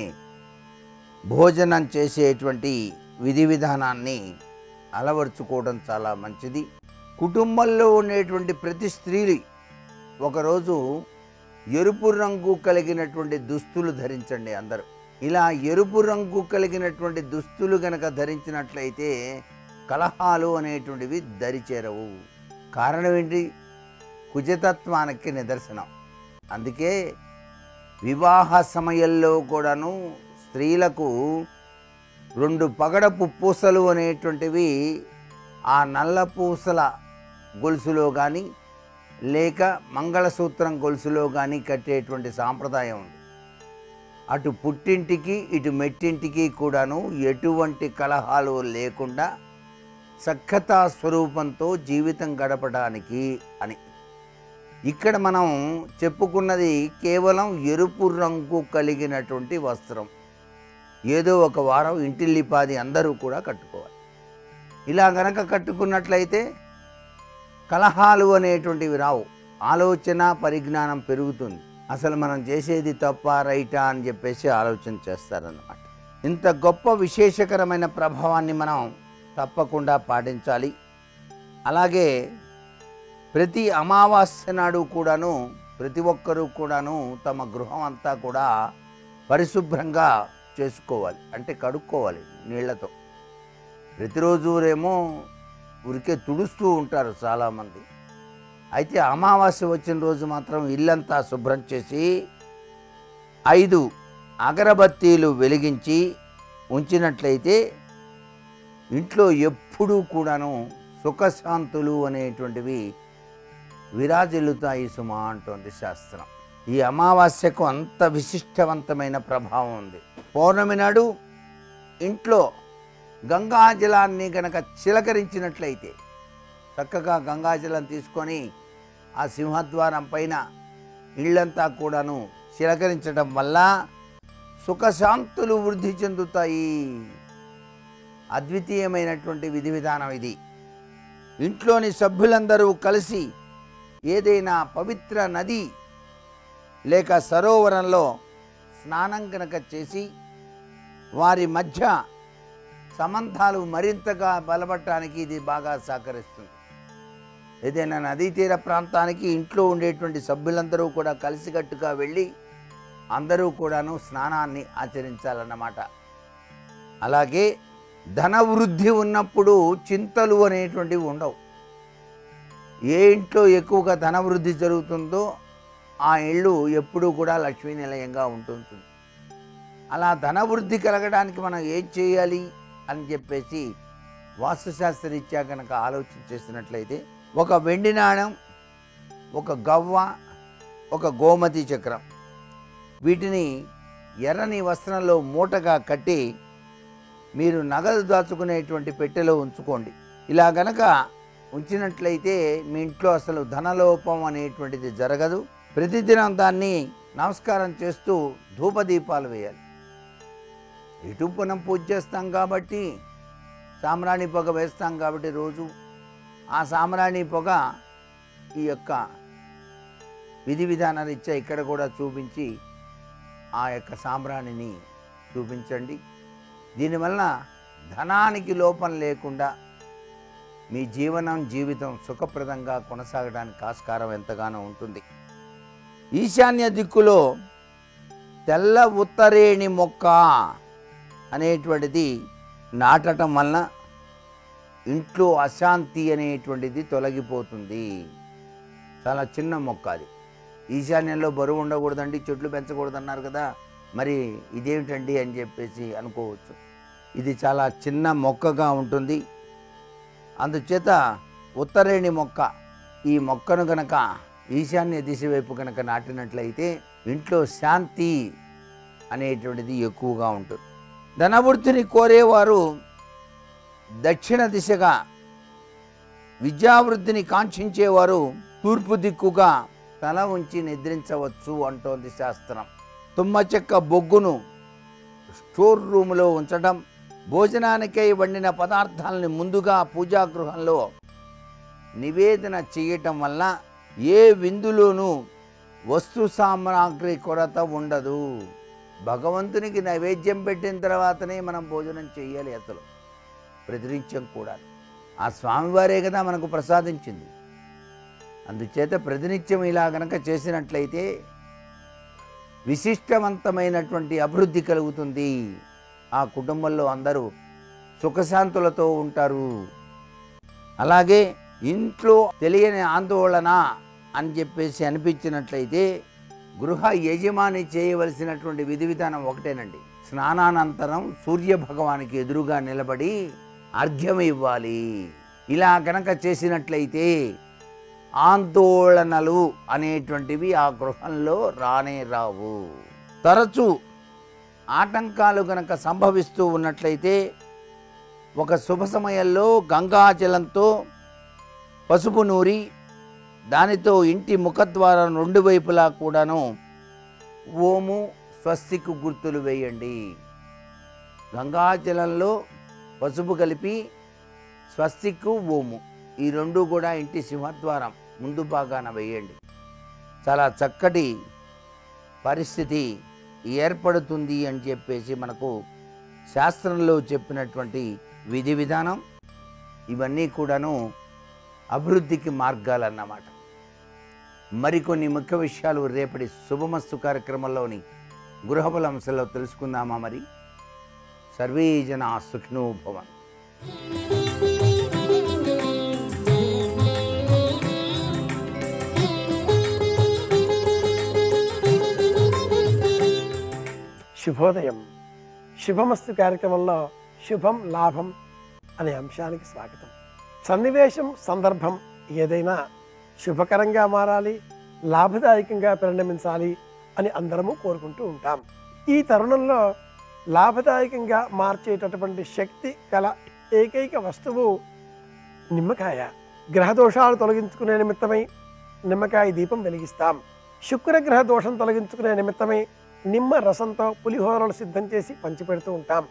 భోజనం చేసేటువంటి విధి విధానాన్ని అలవర్చుకోవడం చాలా మంచిది. కుటుంబంలో ఉండేటువంటి ప్రతి స్త్రీలు ఒకరోజు ఎరుపు రంగు కలిగినటువంటి దుస్తులు ధరించండి అందరూ. ఇలా ఎరుపు రంగు కలిగినటువంటి దుస్తులు గనక ధరించినట్లయితే కలహాలు అనేటువంటివి దరిచేరవు. కారణం ఏంటి? కుజతత్వానికి నిదర్శనం. అందుకే వివాహ సమయంలో కూడాను స్త్రీలకు రెండు పగడపు పూసలు అనేటువంటివి ఆ నల్ల పూసల గొలుసులో కానీ లేక మంగళసూత్రం గొలుసులో కానీ కట్టేటువంటి సాంప్రదాయం ఉంది. అటు పుట్టింటికి ఇటు మెట్టింటికి కూడాను ఎటువంటి కలహాలు లేకుండా సఖ్యతా స్వరూపంతో జీవితం గడపడానికి అని. ఇక్కడ మనం చెప్పుకున్నది కేవలం ఎరుపు రంగు కలిగినటువంటి వస్త్రం. ఏదో ఒక వారం ఇంటిల్లిపాది అందరూ కూడా కట్టుకోవాలి. ఇలా గనక కట్టుకున్నట్లయితే కలహాలు అనేటువంటివి రావు. ఆలోచన పరిజ్ఞానం పెరుగుతుంది. అసలు మనం చేసేది తప్ప రైటా అని చెప్పేసి ఆలోచన చేస్తారన్నమాట. ఇంత గొప్ప విశేషకరమైన ప్రభావాన్ని మనం తప్పకుండా పాటించాలి. అలాగే ప్రతి అమావాస్య నాడు కూడాను ప్రతి ఒక్కరూ కూడాను తమ గృహం అంతా కూడా పరిశుభ్రంగా చేసుకోవాలి. అంటే కడుక్కోవాలి నీళ్లతో. ప్రతిరోజురేమో ఉరికే తుడుస్తూ ఉంటారు చాలామంది. అయితే అమావాస్య వచ్చిన రోజు మాత్రం ఇల్లంతా శుభ్రం చేసి ఐదు అగరబత్తీలు వెలిగించి ఉంచినట్లయితే ఇంట్లో ఎప్పుడూ కూడాను సుఖశాంతులు అనేటువంటివి విరాజిల్లుతాయి సుమా అంటోంది శాస్త్రం. ఈ అమావాస్యకు అంత విశిష్టవంతమైన ప్రభావం ఉంది. పౌర్ణమి నాడు ఇంట్లో గంగాజలాన్ని గనక చిలకరించినట్లయితే చక్కగా గంగాజలం తీసుకొని ఆ సింహద్వారం పైన ఇళ్ళంతా కూడాను చిలకరించడం వల్ల సుఖశాంతులు వృద్ధి చెందుతాయి. అద్వితీయమైనటువంటి విధి విధానం ఇది. ఇంట్లోని సభ్యులందరూ కలిసి ఏదైనా పవిత్ర నది లేక సరోవరంలో స్నానం కనుక చేసి వారి మధ్య సంబంధాలు మరింతగా బలపడటానికి ఇది బాగా సహకరిస్తుంది. ఏదైనా నదీ తీర ప్రాంతానికి ఇంట్లో ఉండేటువంటి సభ్యులందరూ కూడా కలిసికట్టుగా వెళ్ళి అందరూ కూడాను స్నానాన్ని ఆచరించాలన్నమాట. అలాగే ధన వృద్ధి ఉన్నప్పుడు చింతలు అనేటువంటివి ఉండవు. ఏ ఇంట్లో ఎక్కువగా ధన వృద్ధి జరుగుతుందో ఆ ఇల్లు ఎప్పుడూ కూడా లక్ష్మీ నిలయంగా ఉంటుంటుంది. అలా ధన వృద్ధి కలగడానికి మనం ఏం చేయాలి అని చెప్పేసి వాస్తుశాస్త్రరీత్యా కనుక ఆలోచన చేసినట్లయితే ఒక వెండి నాణెం, ఒక గవ్వ, ఒక గోమతి చక్రం వీటిని ఎర్రని వస్త్రంలో మూటగా కట్టి మీరు నగదు దాచుకునేటువంటి పెట్టెలో ఉంచుకోండి. ఇలా గనక ఉంచినట్లయితే మీ ఇంట్లో అసలు ధనలోపం అనేటువంటిది జరగదు. ప్రతిదినం దాన్ని నమస్కారం చేస్తూ ధూపదీపాలు వేయాలి. ఇటు మనం పూజ చేస్తాం కాబట్టి సాంబ్రాణి పొగ వేస్తాం కాబట్టి రోజు ఆ సాంబ్రాణి పొగ ఈ యొక్క విధి విధాన రీత్యా ఇక్కడ కూడా చూపించి ఆ యొక్క సాంబ్రాణిని చూపించండి. దీనివలన ధనానికి లోపం లేకుండా మీ జీవనం జీవితం సుఖప్రదంగా కొనసాగడానికి ఆస్కారం ఎంతగానో ఉంటుంది. ఈశాన్య దిక్కులో తెల్ల ఉత్తరేణి మొక్క అనేటువంటిది నాటడం వలన ఇంట్లో అశాంతి అనేటువంటిది తొలగిపోతుంది. చాలా చిన్న మొక్క అది. ఈశాన్యంలో బరువు ఉండకూడదండి, చెట్లు పెంచకూడదు అన్నారు కదా, మరి ఇదేమిటండి అని చెప్పేసి అనుకోవచ్చు. ఇది చాలా చిన్న మొక్కగా ఉంటుంది. అందుచేత ఉత్తరేణి మొక్క, ఈ మొక్కను కనుక ఈశాన్య దిశ వైపు కనుక నాటినట్లయితే ఇంట్లో శాంతి అనేటువంటిది ఎక్కువగా ఉంటుంది. ధనవృద్ధిని కోరేవారు దక్షిణ దిశగా, విద్యావృద్ధిని కాంక్షించేవారు తూర్పు దిక్కుగా తల ఉంచి నిద్రించవచ్చు అంటోంది శాస్త్రం. తుమ్మ చెక్క బొగ్గును స్టోర్ రూములో ఉంచడం, భోజనానికై వండిన పదార్థాలని ముందుగా పూజాగృహంలో నివేదన చేయటం వల్ల ఏ విందులోనూ వస్తు సామాగ్రి కొరత ఉండదు. భగవంతునికి నైవేద్యం పెట్టిన తర్వాతనే మనం భోజనం చేయాలి. అసలు ప్రతినిత్యం కూడా ఆ స్వామివారే కదా మనకు ప్రసాదించింది. అందుచేత ప్రతినిత్యం ఇలా గనక చేసినట్లయితే విశిష్టవంతమైనటువంటి అభివృద్ధి కలుగుతుంది. ఆ కుటుంబంలో అందరూ సుఖశాంతులతో ఉంటారు. అలాగే ఇంట్లో తెలియని ఆందోళన అని చెప్పేసి అనిపించినట్లయితే గృహ యజమాని చేయవలసినటువంటి విధి విధానం ఒకటేనండి. స్నానానంతరం సూర్య భగవానికి ఎదురుగా నిలబడి అర్ఘ్యం ఇవ్వాలి. ఇలా కనుక చేసినట్లయితే ఆందోళనలు అనేటువంటివి ఆ గృహంలో రానే రావు. తరచూ ఆటంకాలు కనుక సంభవిస్తూ ఉన్నట్లయితే ఒక శుభ సమయంలో గంగాజలంతో పసుపు నూరి దానితో ఇంటి ముఖద్వారం రెండు వైపులా కూడాను ఓము స్వస్తికు గుర్తులు వేయండి. గంగాజలంలో పసుపు కలిపి స్వస్తికు ఓము ఈ రెండు కూడా ఇంటి సింహద్వారం ముందు భాగాన వేయండి. చాలా చక్కటి పరిస్థితి ఏర్పడుతుంది అని చెప్పేసి మనకు శాస్త్రంలో చెప్పినటువంటి విధి విధానం. ఇవన్నీ కూడాను అభివృద్ధికి మార్గాలన్నమాట. మరికొన్ని ముఖ్య విషయాలు రేపటి శుభమస్తు కార్యక్రమంలోని గృహబల అంశంలో తెలుసుకుందామా? మరి సర్వే జనా సుఖినో భవంతు. శుభోదయం. శుభమస్తు కార్యక్రమంలో శుభం లాభం అనే అంశానికి స్వాగతం. సన్నివేశం సందర్భం ఏదైనా శుభకరంగా మారాలి, లాభదాయకంగా పరిణమించాలి అని అందరము కోరుకుంటూ ఉంటాం. ఈ తరుణంలో లాభదాయకంగా మార్చేటటువంటి శక్తి కల ఏకైక వస్తువు నిమ్మకాయ. గ్రహదోషాలు తొలగించుకునే నిమిత్తమై నిమ్మకాయ దీపం వెలిగిస్తాం. శుక్రగ్రహ దోషం తొలగించుకునే నిమిత్తమై నిమ్మ రసంతో పులిహోరలు సిద్ధం చేసి పంచిపెడుతూ ఉంటాం.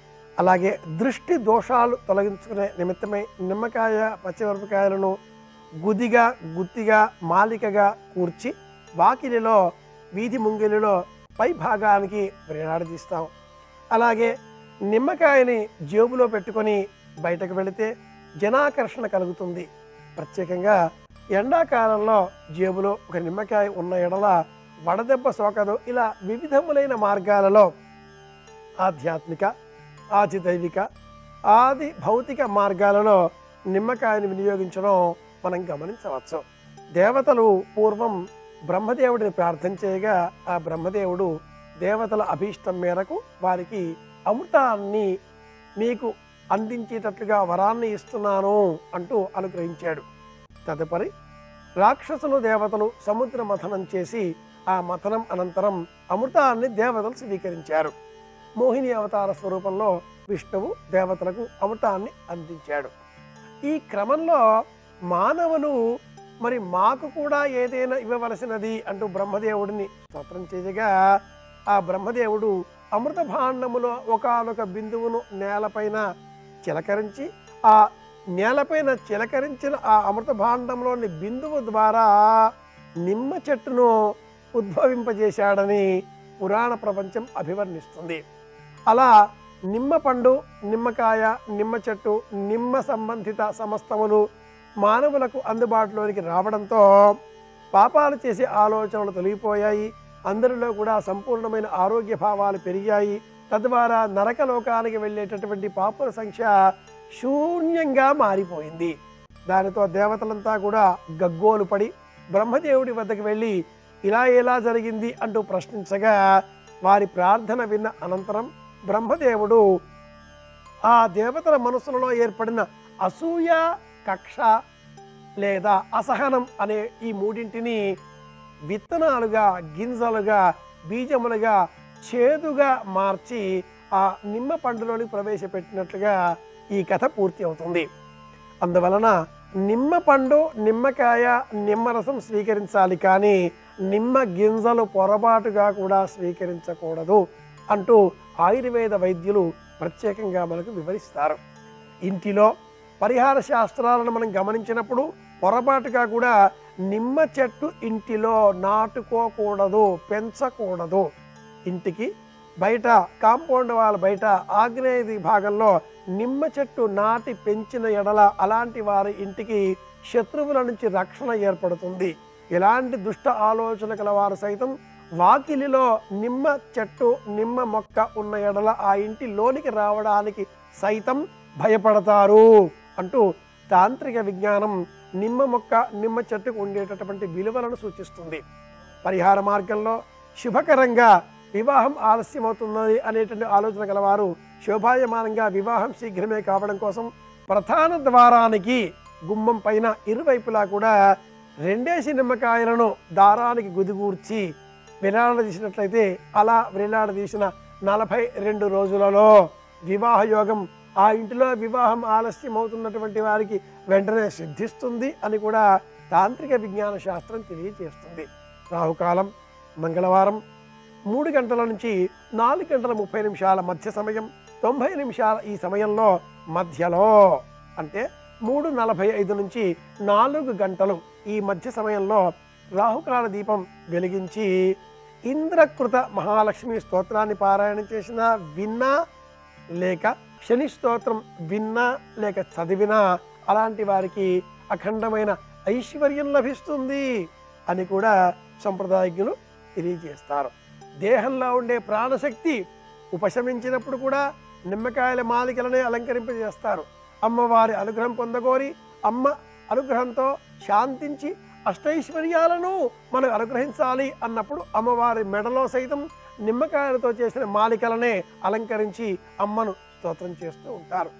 అలాగే దృష్టి దోషాలు తొలగించుకునే నిమిత్తమై నిమ్మకాయ పచ్చిమిరపకాయలను గుదిగా గుత్తిగా మాలికగా కూర్చి వాకిలిలో వీధి ముంగిలిలో పై భాగానికి వేలాడదీస్తాం. అలాగే నిమ్మకాయని జేబులో పెట్టుకొని బయటకు వెళితే జనాకర్షణ కలుగుతుంది. ప్రత్యేకంగా ఎండాకాలంలో జేబులో ఒక నిమ్మకాయ ఉన్న ఎడల వడదెబ్బ సోకదు. ఇలా వివిధములైన మార్గాలలో ఆధ్యాత్మిక, ఆదిదైవిక, ఆది భౌతిక మార్గాలలో నిమ్మకాయని వినియోగించడం మనం గమనించవచ్చు. దేవతలు పూర్వం బ్రహ్మదేవుడిని ప్రార్థన చేయగా ఆ బ్రహ్మదేవుడు దేవతల అభీష్టం మేరకు వారికి అమృతాన్ని మీకు అందించేటట్లుగా వరాన్ని ఇస్తున్నాను అంటూ అనుగ్రహించాడు. తదుపరి రాక్షసులు దేవతలు సముద్ర మథనం చేసి ఆ మథనం అనంతరం అమృతాన్ని దేవతలు స్వీకరించారు. మోహిని అవతార స్వరూపంలో విష్ణువు దేవతలకు అమృతాన్ని అందించాడు. ఈ క్రమంలో మానవులు మరి మాకు కూడా ఏదైనా ఇవ్వవలసినది అంటూ బ్రహ్మదేవుడిని స్తోత్రం చేయగా ఆ బ్రహ్మదేవుడు అమృత భాండములో ఒకానొక బిందువును నేలపైన చిలకరించి ఆ నేలపైన చిలకరించిన ఆ అమృత భాండంలోని బిందువు ద్వారా నిమ్మ చెట్టును ఉద్భవింపజేశాడని పురాణ ప్రపంచం అభివర్ణిస్తుంది. అలా నిమ్మ పండు, నిమ్మకాయ, నిమ్మ చెట్టు, నిమ్మ సంబంధిత సమస్తములు మానవులకు అందుబాటులోనికి రావడంతో పాపాలు చేసే ఆలోచనలు తొలగిపోయాయి. అందరిలో కూడా సంపూర్ణమైన ఆరోగ్య భావాలు పెరిగాయి. తద్వారా నరకలోకానికి వెళ్ళేటటువంటి పాపుల సంఖ్య శూన్యంగా మారిపోయింది. దానితో దేవతలంతా కూడా గగ్గోలు పడి బ్రహ్మదేవుడి వద్దకు వెళ్ళి ఇలా ఎలా జరిగింది అంటూ ప్రశ్నించగా వారి ప్రార్థన విన్న అనంతరం బ్రహ్మదేవుడు ఆ దేవతల మనసులలో ఏర్పడిన అసూయ, కక్ష లేదా అసహనం అనే ఈ మూడింటిని విత్తనాలుగా, గింజలుగా, బీజములుగా, చేదుగా మార్చి ఆ నిమ్మ పండులోని ప్రవేశపెట్టినట్లుగా ఈ కథ పూర్తి అవుతుంది. అందువలన నిమ్మ పండు, నిమ్మకాయ, నిమ్మరసం స్వీకరించాలి, కానీ నిమ్మ గింజలు పొరపాటుగా కూడా స్వీకరించకూడదు అంటూ ఆయుర్వేద వైద్యులు ప్రత్యేకంగా మనకు వివరిస్తారు. ఇంటిలో పరిహార శాస్త్రాలను మనం గమనించినప్పుడు పొరపాటుగా కూడా నిమ్మ చెట్టు ఇంటిలో నాటుకోకూడదు, పెంచకూడదు. ఇంటికి బయట కాంపౌండ్ వాళ్ళ బయట ఆగ్నేయ భాగంలో నిమ్మ చెట్టు నాటి పెంచిన ఎడల అలాంటి వారి ఇంటికి శత్రువుల నుంచి రక్షణ ఏర్పడుతుంది. ఎలాంటి దుష్ట ఆలోచన కల వారు సైతం వాకిలిలో నిమ్మ చెట్టు, నిమ్మ మొక్క ఉన్న ఎడల ఆ ఇంటి లోనికి రావడానికి సైతం భయపడతారు అంటూ తాంత్రిక విజ్ఞానం నిమ్మ మొక్క, నిమ్మ చెట్టుకు ఉండేటటువంటి విలువలను సూచిస్తుంది. పరిహార మార్గంలో శుభకరంగా వివాహం ఆలస్యం అవుతున్నది అనేటువంటి ఆలోచన గలవారు శోభాయమానంగా వివాహం శీఘ్రమే కావడం కోసం ప్రధాన ద్వారానికి గుమ్మం పైన ఇరువైపులా కూడా రెండేసి నిమ్మకాయలను దారానికి గుదిగూర్చి వేలాడదీసినట్లయితే అలా వేలాడదీసిన నలభై రెండు రోజులలో వివాహ యోగం ఆ ఇంటిలో వివాహం ఆలస్యం అవుతున్నటువంటి వారికి వెంటనే సిద్ధిస్తుంది అని కూడా తాంత్రిక విజ్ఞాన శాస్త్రం తెలియజేస్తుంది. రాహుకాలం మంగళవారం మూడు గంటల నుంచి నాలుగు గంటల ముప్పై నిమిషాల మధ్య సమయం, తొంభై నిమిషాల ఈ సమయంలో మధ్యలో అంటే మూడు నలభై ఐదు నుంచి నాలుగు గంటలు ఈ మధ్య సమయంలో రాహుకాల దీపం వెలిగించి ఇంద్రకృత మహాలక్ష్మి స్తోత్రాన్ని పారాయణం చేసినా, విన్నా లేక శని స్తోత్రం విన్నా లేక చదివినా అలాంటి వారికి అఖండమైన ఐశ్వర్యం లభిస్తుంది అని కూడా సంప్రదాయజ్ఞులు తెలియజేస్తారు. దేహంలో ఉండే ప్రాణశక్తి ఉపశమించినప్పుడు కూడా నిమ్మకాయల మాలికలనే అలంకరింపజేస్తారు. అమ్మవారి అనుగ్రహం పొందగోరి అమ్మ అనుగ్రహంతో శాంతించి అష్టైశ్వర్యాలను మనం అనుగ్రహించాలి అన్నప్పుడు అమ్మవారి మెడలో సైతం నిమ్మకాయలతో చేసిన మాలికలనే అలంకరించి అమ్మను స్తోత్రం చేస్తూ ఉంటారు.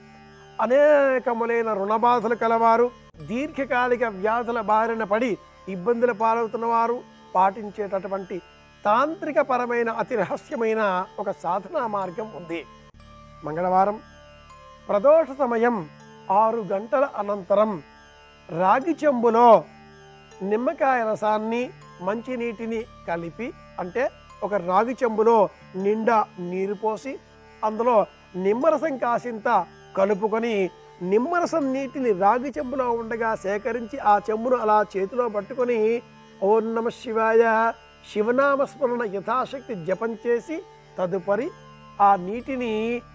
అనేకములైన రుణబాధలు కలవారు, దీర్ఘకాలిక వ్యాధుల బారిన పడి ఇబ్బందుల పాలవుతున్న వారు పాటించేటటువంటి తాంత్రిక పరమైన అతి రహస్యమైన ఒక సాధనా మార్గం ఉంది. మంగళవారం ప్రదోష సమయం ఆరు గంటల అనంతరం రాగి చెంబులో నిమ్మకాయ రసాన్ని, మంచినీటిని కలిపి, అంటే ఒక రాగి చెంబులో నిండా నీరు పోసి అందులో నిమ్మరసం కాసింత కలుపుకొని నిమ్మరసం నీటిని రాగి చెంబులో ఉండగా సేకరించి ఆ చెంబును అలా చేతిలో పట్టుకొని ఓం నమః శివాయ శివనామస్మరణ యథాశక్తి జపం చేసి తదుపరి ఆ నీటిని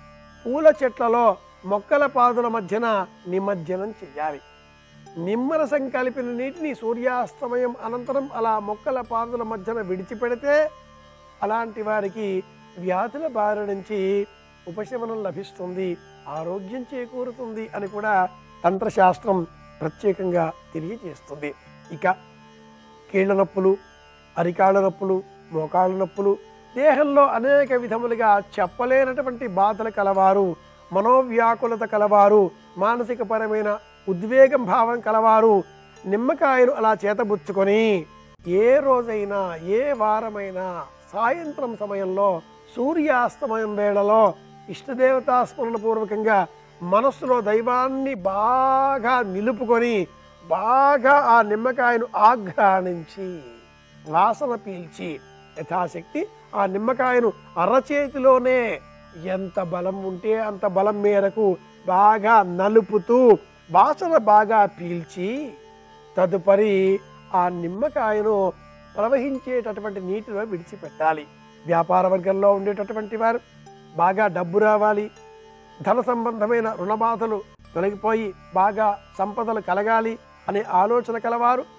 పూల చెట్లలో మొక్కల పాదుల మధ్యన నిమజ్జనం చేయాలి. నిమ్మరసం కలిపిన నీటిని సూర్యాస్తమయం అనంతరం అలా మొక్కల పాదుల మధ్యన విడిచిపెడితే అలాంటి వారికి వ్యాధుల బారి నుంచి ఉపశమనం లభిస్తుంది, ఆరోగ్యం చేకూరుతుంది అని కూడా తంత్రశాస్త్రం ప్రత్యేకంగా తెలియజేస్తుంది. ఇక కీళ్ళ నొప్పులు, అరికాళ్ళ నొప్పులు, మోకాళ్ళ నొప్పులు, దేహంలో అనేక విధములుగా చెప్పలేనటువంటి బాధలు కలవారు, మనోవ్యాకులత కలవారు, మానసిక పరమైన ఉద్వేగం భావం కలవారు నిమ్మకాయను అలా చేతబుచ్చుకొని ఏ రోజైనా ఏ వారమైనా సాయంత్రం సమయంలో సూర్యాస్తమయం వేళలో ఇష్టదేవతా స్మరణ పూర్వకంగా మనస్సులో దైవాన్ని బాగా నిలుపుకొని బాగా ఆ నిమ్మకాయను ఆఘ్రాణించి వాసన పీల్చి యథాశక్తి ఆ నిమ్మకాయను అరచేతిలోనే ఎంత బలం ఉంటే అంత బలం మేరకు బాగా నలుపుతూ వాసన బాగా పీల్చి తదుపరి ఆ నిమ్మకాయను ప్రవహించేటటువంటి నీటిలో విడిచిపెట్టాలి. వ్యాపార వర్గంలో ఉండేటటువంటి వారు బాగా డబ్బు రావాలి, ధన సంబంధమైన రుణబాధలు తొలగిపోయి బాగా సంపదలు కలగాలి అనే ఆలోచన కలవారు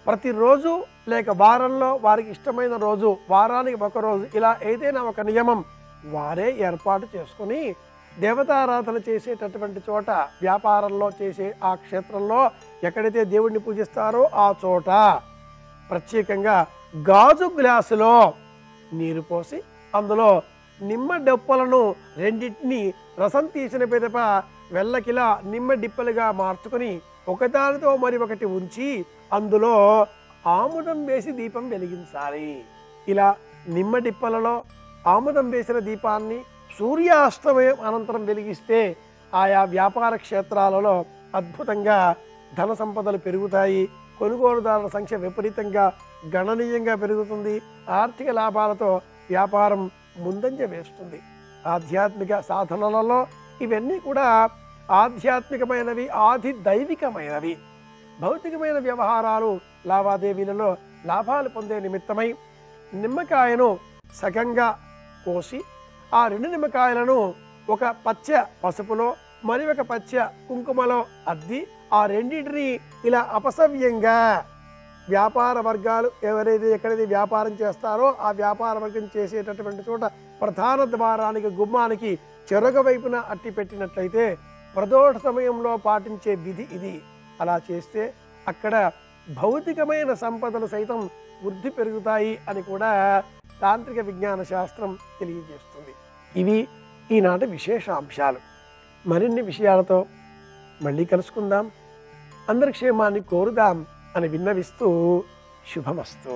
ప్రతిరోజు లేక వారంలో వారికి ఇష్టమైన రోజు, వారానికి ఒక రోజు, ఇలా ఏదైనా ఒక నియమం వారే ఏర్పాటు చేసుకుని దేవతారాధన చేసేటటువంటి చోట, వ్యాపారంలో చేసే ఆ క్షేత్రంలో ఎక్కడైతే దేవుణ్ణి పూజిస్తారో ఆ చోట ప్రత్యేకంగా గాజు గ్లాసులో నీరు పోసి అందులో నిమ్మ డొప్పలను రెండింటిని రసం తీసిన పిదప వెళ్ళకిలా నిమ్మ డిప్పలుగా మార్చుకొని ఒకదానితో మరి ఒకటి ఉంచి అందులో ఆముదం వేసి దీపం వెలిగించాలి. ఇలా నిమ్మ డిప్పలలో ఆముదం వేసిన దీపాన్ని సూర్యాస్తమయం అనంతరం వెలిగిస్తే ఆయా వ్యాపార క్షేత్రాలలో అద్భుతంగా ధన సంపదలు పెరుగుతాయి. కొనుగోలుదారుల సంఖ్య విపరీతంగా గణనీయంగా పెరుగుతుంది. ఆర్థిక లాభాలతో వ్యాపారం ముందంజ వేస్తుంది. ఆధ్యాత్మిక సాధనలలో ఇవన్నీ కూడా ఆధ్యాత్మికమైనవి, ఆది దైవికమైనవి. భౌతికమైన వ్యవహారాలు లావాదేవీలలో లాభాలు పొందే నిమిత్తమై నిమ్మకాయను సగంగా కోసి ఆ రెండు నిమ్మకాయలను ఒక పచ్చ పసుపులో మరి ఒక పచ్చ కుంకుమలో అద్ది ఆ రెండింటిని ఇలా అపసవ్యంగా వ్యాపార వర్గాలు ఎవరైతే ఎక్కడైతే వ్యాపారం చేస్తారో ఆ వ్యాపార వర్గం చేసేటటువంటి చోట ప్రధాన ద్వారానికి గుమ్మానికి చెరొక వైపున అట్టి పెట్టినట్లయితే ప్రదోష సమయంలో పాటించే విధి ఇది. అలా చేస్తే అక్కడ భౌతికమైన సంపదలు సైతం వృద్ధి పెరుగుతాయి అని కూడా తాంత్రిక విజ్ఞాన శాస్త్రం తెలియజేస్తుంది. ఇవి ఈనాటి విశేష అంశాలు. మరిన్ని విషయాలతో మళ్ళీ కలుసుకుందాం. అందరి క్షేమాన్ని కోరుదాం అని విన్నవిస్తూ శుభమస్తు.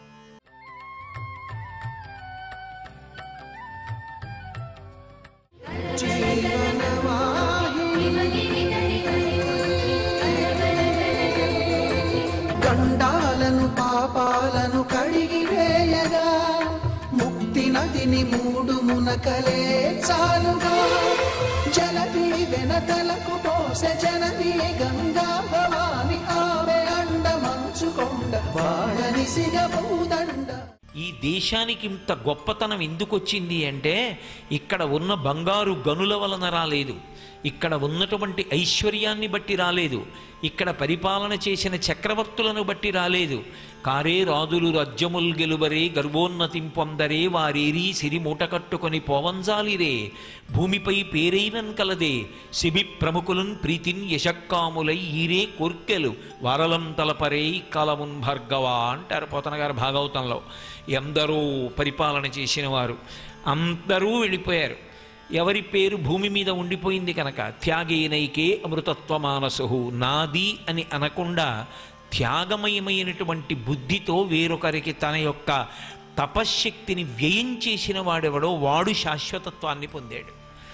గండాలను పాపాలను కడిగి వేయగా ముక్తి నదిని మూడు మునకలే చాలుగా జలది వెనకలకు పోసె జనని గంగా భవాని ఆమె అండ మంచుకొండ వాడని సిగబూదండ. ఈ దేశానికి ఇంత గొప్పతనం ఎందుకు వచ్చింది అంటే ఇక్కడ ఉన్న బంగారు గనుల వలన రాలేదు, ఇక్కడ ఉన్నటువంటి ఐశ్వర్యాన్ని బట్టి రాలేదు, ఇక్కడ పరిపాలన చేసిన చక్రవర్తులను బట్టి రాలేదు. కారే రాజులు రాజ్యముల్ గెలువరే గర్వోన్నతిం పొందరే వారేరి సిరి మూట కట్టుకొని పోవంజాలిరే భూమిపై పేరైనన్ కలదే శిబి ప్రముఖులన్ ప్రీతిన్ యశక్కాములై ఈరే కోర్కెలు వారలం తలపరే కాలమున్ భార్గవ అంటారు పోతన గారు భాగవతంలో. ఎందరో పరిపాలన చేసిన వారు అందరూ వెళ్ళిపోయారు. ఎవరి పేరు భూమి మీద ఉండిపోయింది కనుక త్యాగేనైకే అమృతత్వమానసు, నాది అని అనకుండా త్యాగమయమైనటువంటి బుద్ధితో వేరొకరికి తన యొక్క తపశ్శక్తిని వ్యయం చేసిన వాడెవడో వాడు శాశ్వతత్వాన్ని పొందాడు.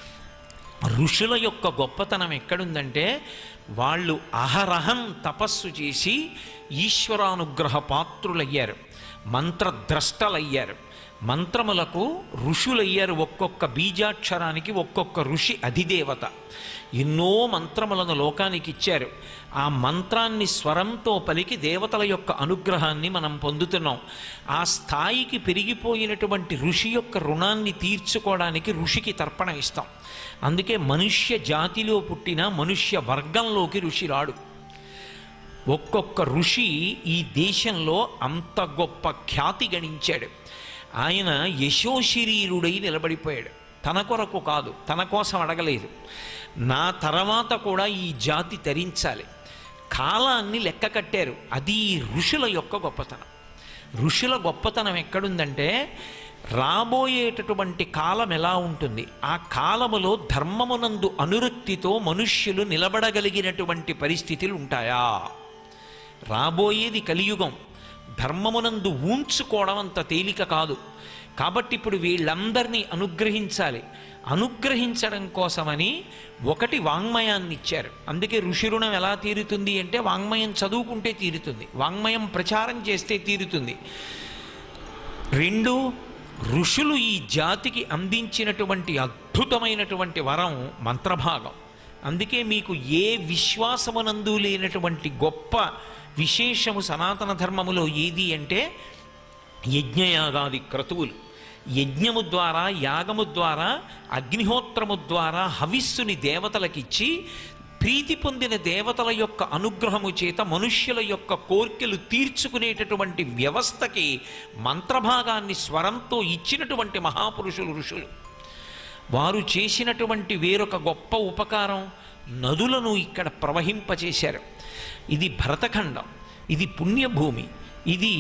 ఋషుల యొక్క గొప్పతనం ఎక్కడుందంటే వాళ్ళు అహరహం తపస్సు చేసి ఈశ్వరానుగ్రహ పాత్రులయ్యారు, మంత్రద్రష్టలయ్యారు. మంత్రములకు ఋషులయ్యారు. ఒక్కొక్క బీజాక్షరానికి ఒక్కొక్క ఋషి అధిదేవత. ఎన్నో మంత్రములను లోకానికి ఇచ్చారు. ఆ మంత్రాన్ని స్వరంతో పలికి దేవతల యొక్క అనుగ్రహాన్ని మనం పొందుతున్నాం. ఆ స్థాయికి పెరిగిపోయినటువంటి ఋషి యొక్క రుణాన్ని తీర్చుకోవడానికి ఋషికి తర్పణ ఇస్తాం. అందుకే మనుష్య జాతిలో పుట్టిన మనుష్య వర్గంలోకి ఋషి రాడు. ఒక్కొక్క ఋషి ఈ దేశంలో అంత గొప్ప ఖ్యాతి గణించాడు. ఆయన యశోశరీరుడై నిలబడిపోయాడు. తన కొరకు కాదు, తన కోసం అడగలేదు. నా తర్వాత కూడా ఈ జాతి తరించాలి, కాలాన్ని లెక్క కట్టారు. అది ఋషుల యొక్క గొప్పతనం. ఋషుల గొప్పతనం ఎక్కడుందంటే రాబోయేటటువంటి కాలం ఎలా ఉంటుంది, ఆ కాలములో ధర్మమునందు అనురక్తితో మనుష్యులు నిలబడగలిగినటువంటి పరిస్థితులు ఉంటాయా? రాబోయేది కలియుగం. ధర్మమునందు ఊంచుకోవడం అంత తేలిక కాదు. కాబట్టి ఇప్పుడు వీళ్ళందరినీ అనుగ్రహించాలి. అనుగ్రహించడం కోసమని ఒకటి వాంగ్మయాన్ని ఇచ్చారు. అందుకే ఋషి రుణం ఎలా తీరుతుంది అంటే వాంగ్మయం చదువుకుంటే తీరుతుంది, వాంగ్మయం ప్రచారం చేస్తే తీరుతుంది. రెండు, ఋషులు ఈ జాతికి అందించినటువంటి అద్భుతమైనటువంటి వరం మంత్రభాగం. అందుకే మీకు ఏ విశ్వాసమునందు లేనటువంటి గొప్ప విశేషము సనాతన ధర్మములో ఏది అంటే యజ్ఞయాగాది క్రతువులు. యజ్ఞము ద్వారా, యాగము ద్వారా, అగ్నిహోత్రము ద్వారా హవిస్సుని దేవతలకిచ్చి ప్రీతి పొందిన దేవతల యొక్క అనుగ్రహము చేత మనుష్యుల యొక్క కోర్కెలు తీర్చుకునేటటువంటి వ్యవస్థకి మంత్రభాగాన్ని స్వరంతో ఇచ్చినటువంటి మహాపురుషులు ఋషులు. వారు చేసినటువంటి వేరొక గొప్ప ఉపకారం నదులను ఇక్కడ ప్రవహింపచేశారు. ఇది భరతఖండం, ఇది పుణ్యభూమి, ఇది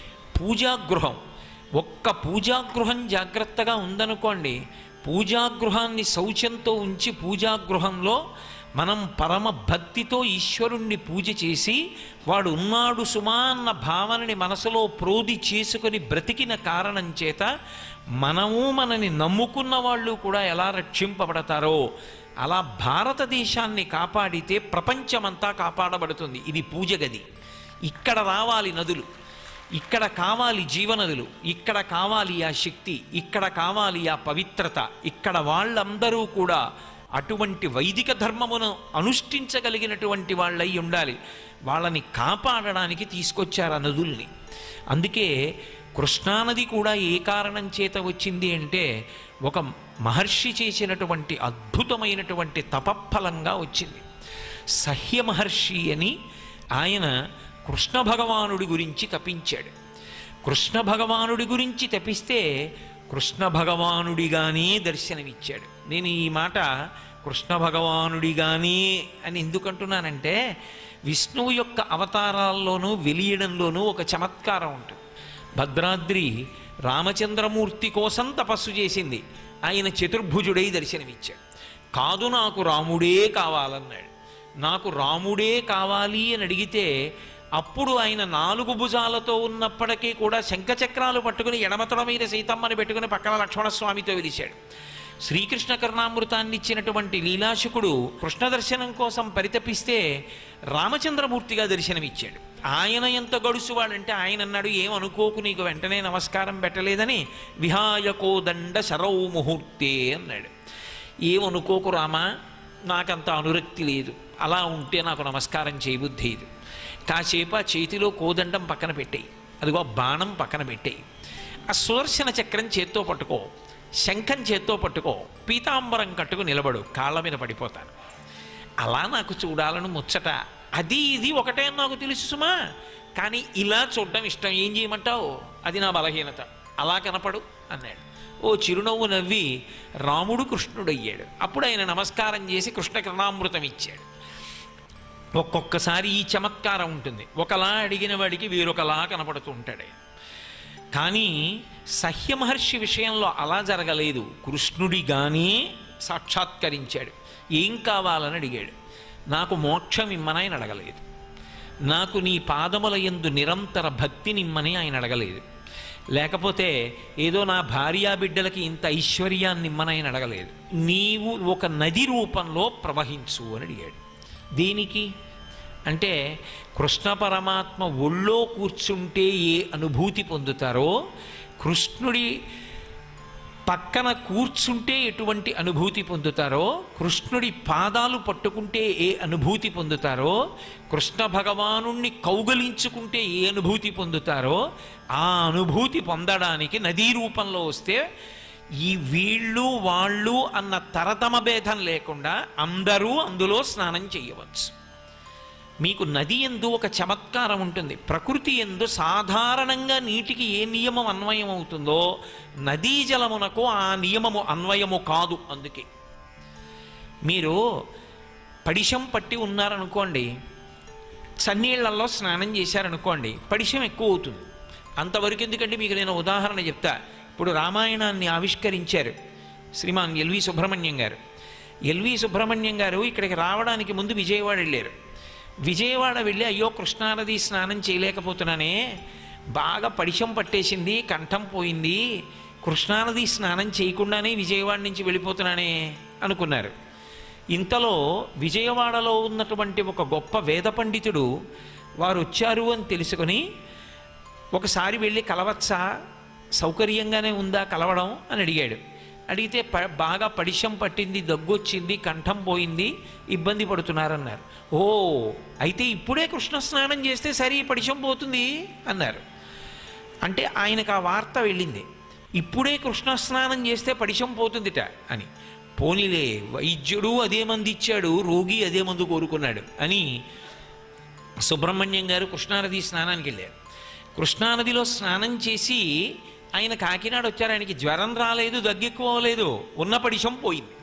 పూజాగృహం. ఒక్క పూజాగృహం జాగ్రత్తగా ఉందనుకోండి, పూజాగృహాన్ని శౌచంతో ఉంచి పూజాగృహంలో మనం పరమ భక్తితో ఈశ్వరుణ్ణి పూజ చేసి వాడు ఉన్నాడు సుమా అన్న భావనని మనసులో ప్రోది చేసుకొని బ్రతికిన కారణం చేత మనము మనని నమ్ముకున్న వాళ్ళు కూడా ఎలా రక్షింపబడతారో అలా భారతదేశాన్ని కాపాడితే ప్రపంచమంతా కాపాడబడుతుంది. ఇది పూజ గది. ఇక్కడ రావాలి నదులు, ఇక్కడ కావాలి జీవనదులు, ఇక్కడ కావాలి ఆ శక్తి, ఇక్కడ కావాలి ఆ పవిత్రత. ఇక్కడ వాళ్ళందరూ కూడా అటువంటి వైదిక ధర్మమును అనుష్ఠించగలిగినటువంటి వాళ్ళై ఉండాలి. వాళ్ళని కాపాడడానికి తీసుకొచ్చారు ఆ నదుల్ని. అందుకే కృష్ణానది కూడా ఏ కారణం చేత వచ్చింది అంటే ఒక మహర్షి చేసినటువంటి అద్భుతమైనటువంటి తపఫలంగా వచ్చింది. సహ్య మహర్షి అని ఆయన కృష్ణ భగవానుడి గురించి తపించాడు. కృష్ణ భగవానుడి గురించి తపిస్తే కృష్ణ భగవానుడిగానే దర్శనమిచ్చాడు. నేను ఈ మాట కృష్ణ భగవానుడిగానే అని ఎందుకంటున్నానంటే విష్ణువు యొక్క అవతారాల్లోనూ వెలియడంలోనూ ఒక చమత్కారం ఉంటుంది. భద్రాద్రి రామచంద్రమూర్తి కోసం తపస్సు చేసింది, ఆయన చతుర్భుజుడై దర్శనమిచ్చాడు. కాదు నాకు రాముడే కావాలన్నాడు. నాకు రాముడే కావాలి అని అడిగితే అప్పుడు ఆయన నాలుగు భుజాలతో ఉన్నప్పటికీ కూడా శంఖచక్రాలు పట్టుకుని ఎడమతల మీద సీతమ్మని పెట్టుకుని పక్కన లక్ష్మణస్వామితో వెలిశాడు. శ్రీకృష్ణ కరుణామృతాన్ని ఇచ్చినటువంటి లీలాశుకుడు కృష్ణ దర్శనం కోసం పరితపిస్తే రామచంద్రమూర్తిగా దర్శనమిచ్చాడు. ఆయన ఎంత గడుసువాడంటే ఆయన అన్నాడు, ఏమనుకోకు నీకు వెంటనే నమస్కారం పెట్టలేదని, విహాయకోదండ శరౌ ముహూర్తే అన్నాడు. ఏమనుకోకు రామా, నాకంత అనురక్తి లేదు, అలా ఉంటే నాకు నమస్కారం చేయబుద్ధి లేదు. కాసేపు ఆ చేతిలో కోదండం పక్కన పెట్టేయి, అదిగో బాణం పక్కన పెట్టేయి, ఆ సుదర్శన చక్రం చేత్తో పట్టుకో, శంఖం చేత్తో పట్టుకో, పీతాంబరం కట్టుకు నిలబడు, కాళ్ళ మీద పడిపోతాను. అలా నాకు చూడాలని ముచ్చట. అది ఇది ఒకటే నాకు తెలుసు సుమా, కానీ ఇలా చూడడం ఇష్టం. ఏం చేయమంటావు? అది నా బలహీనత. అలా కనపడు అన్నాడు. ఓ చిరునవ్వు నవ్వి రాముడు కృష్ణుడయ్యాడు. అప్పుడు ఆయన నమస్కారం చేసి కృష్ణ కరుణామృతం ఇచ్చాడు. ఒక్కొక్కసారి ఈ చమత్కారం ఉంటుంది. ఒకలా అడిగిన వాడికి వేరొకలా కనపడుతూ ఉంటాడు. కానీ సహ్య మహర్షి విషయంలో అలా జరగలేదు. కృష్ణుడిగానే సాక్షాత్కరించాడు. ఏం కావాలని అడిగాడు. నాకు మోక్షం ఇమ్మని ఆయన అడగలేదు. నాకు నీ పాదముల యందు నిరంతర భక్తిని ఇమ్మని ఆయన అడగలేదు. లేకపోతే ఏదో నా భార్యా బిడ్డలకి ఇంత ఐశ్వర్యాన్ని ఇమ్మని ఆయన అడగలేదు. నీవు ఒక నది రూపంలో ప్రవహించు అని అడిగాడు. దేనికి అంటే కృష్ణ పరమాత్మ ఒళ్ళో కూర్చుంటే ఏ అనుభూతి పొందుతారో, కృష్ణుడి పక్కన కూర్చుంటే ఎటువంటి అనుభూతి పొందుతారో, కృష్ణుడి పాదాలు పట్టుకుంటే ఏ అనుభూతి పొందుతారో, కృష్ణ భగవానుణ్ణి కౌగలించుకుంటే ఏ అనుభూతి పొందుతారో, ఆ అనుభూతి పొందడానికి నదీ రూపంలో వస్తే ఈ వీళ్ళు వాళ్ళు అన్న తరతమ భేదం లేకుండా అందరూ అందులో స్నానం చేయవచ్చు. మీకు నది యందు ఒక చమత్కారం ఉంటుంది. ప్రకృతి యందు సాధారణంగా నీటికి ఏ నియమం అన్వయం అవుతుందో నదీ జలమునకు ఆ నియమము అన్వయము కాదు. అందుకే మీరు పడిశం పట్టి ఉన్నారనుకోండి, చన్నీళ్లలో స్నానం చేశారనుకోండి, పడిశం ఎక్కువ అవుతుంది. అంతవరకు ఎందుకంటే మీకు నేను ఉదాహరణ చెప్తా. ఇప్పుడు రామాయణాన్ని ఆవిష్కరించారు శ్రీమాన్ ఎల్వి సుబ్రహ్మణ్యం గారు. ఎల్వి సుబ్రహ్మణ్యం గారు ఇక్కడికి రావడానికి ముందు విజయవాడ వెళ్ళారు. విజయవాడ వెళ్ళి అయ్యో కృష్ణానది స్నానం చేయలేకపోతున్నానే, బాగా పడిశం పట్టేసింది, కంఠం పోయింది, కృష్ణానది స్నానం చేయకుండానే విజయవాడ నుంచి వెళ్ళిపోతున్నానే అనుకున్నారు. ఇంతలో విజయవాడలో ఉన్నటువంటి ఒక గొప్ప వేద పండితుడు వారు వచ్చారు అని తెలుసుకొని ఒకసారి వెళ్ళి కలవచ్చా, సౌకర్యంగానే ఉందా కలవడం అని అడిగాడు. అడిగితే ప బాగా పడిశం పట్టింది, దగ్గొచ్చింది, కంఠం పోయింది, ఇబ్బంది పడుతున్నారన్నారు. ఓ అయితే ఇప్పుడే కృష్ణ స్నానం చేస్తే సరి పడిశం పోతుంది అన్నారు. అంటే ఆయనకు ఆ వార్త వెళ్ళింది, ఇప్పుడే కృష్ణ స్నానం చేస్తే పడిశం పోతుందిట అని. పోనీలే వైద్యుడు అదే మందు ఇచ్చాడు, రోగి అదే మందు కోరుకున్నాడు అని సుబ్రహ్మణ్యం గారు కృష్ణానది స్నానానికి వెళ్ళారు. కృష్ణానదిలో స్నానం చేసి ఆయన కాకినాడ వచ్చారు. ఆయనకి జ్వరం రాలేదు, దగ్గెక్కువ లేదు, ఉన్న పడిశం పోయింది.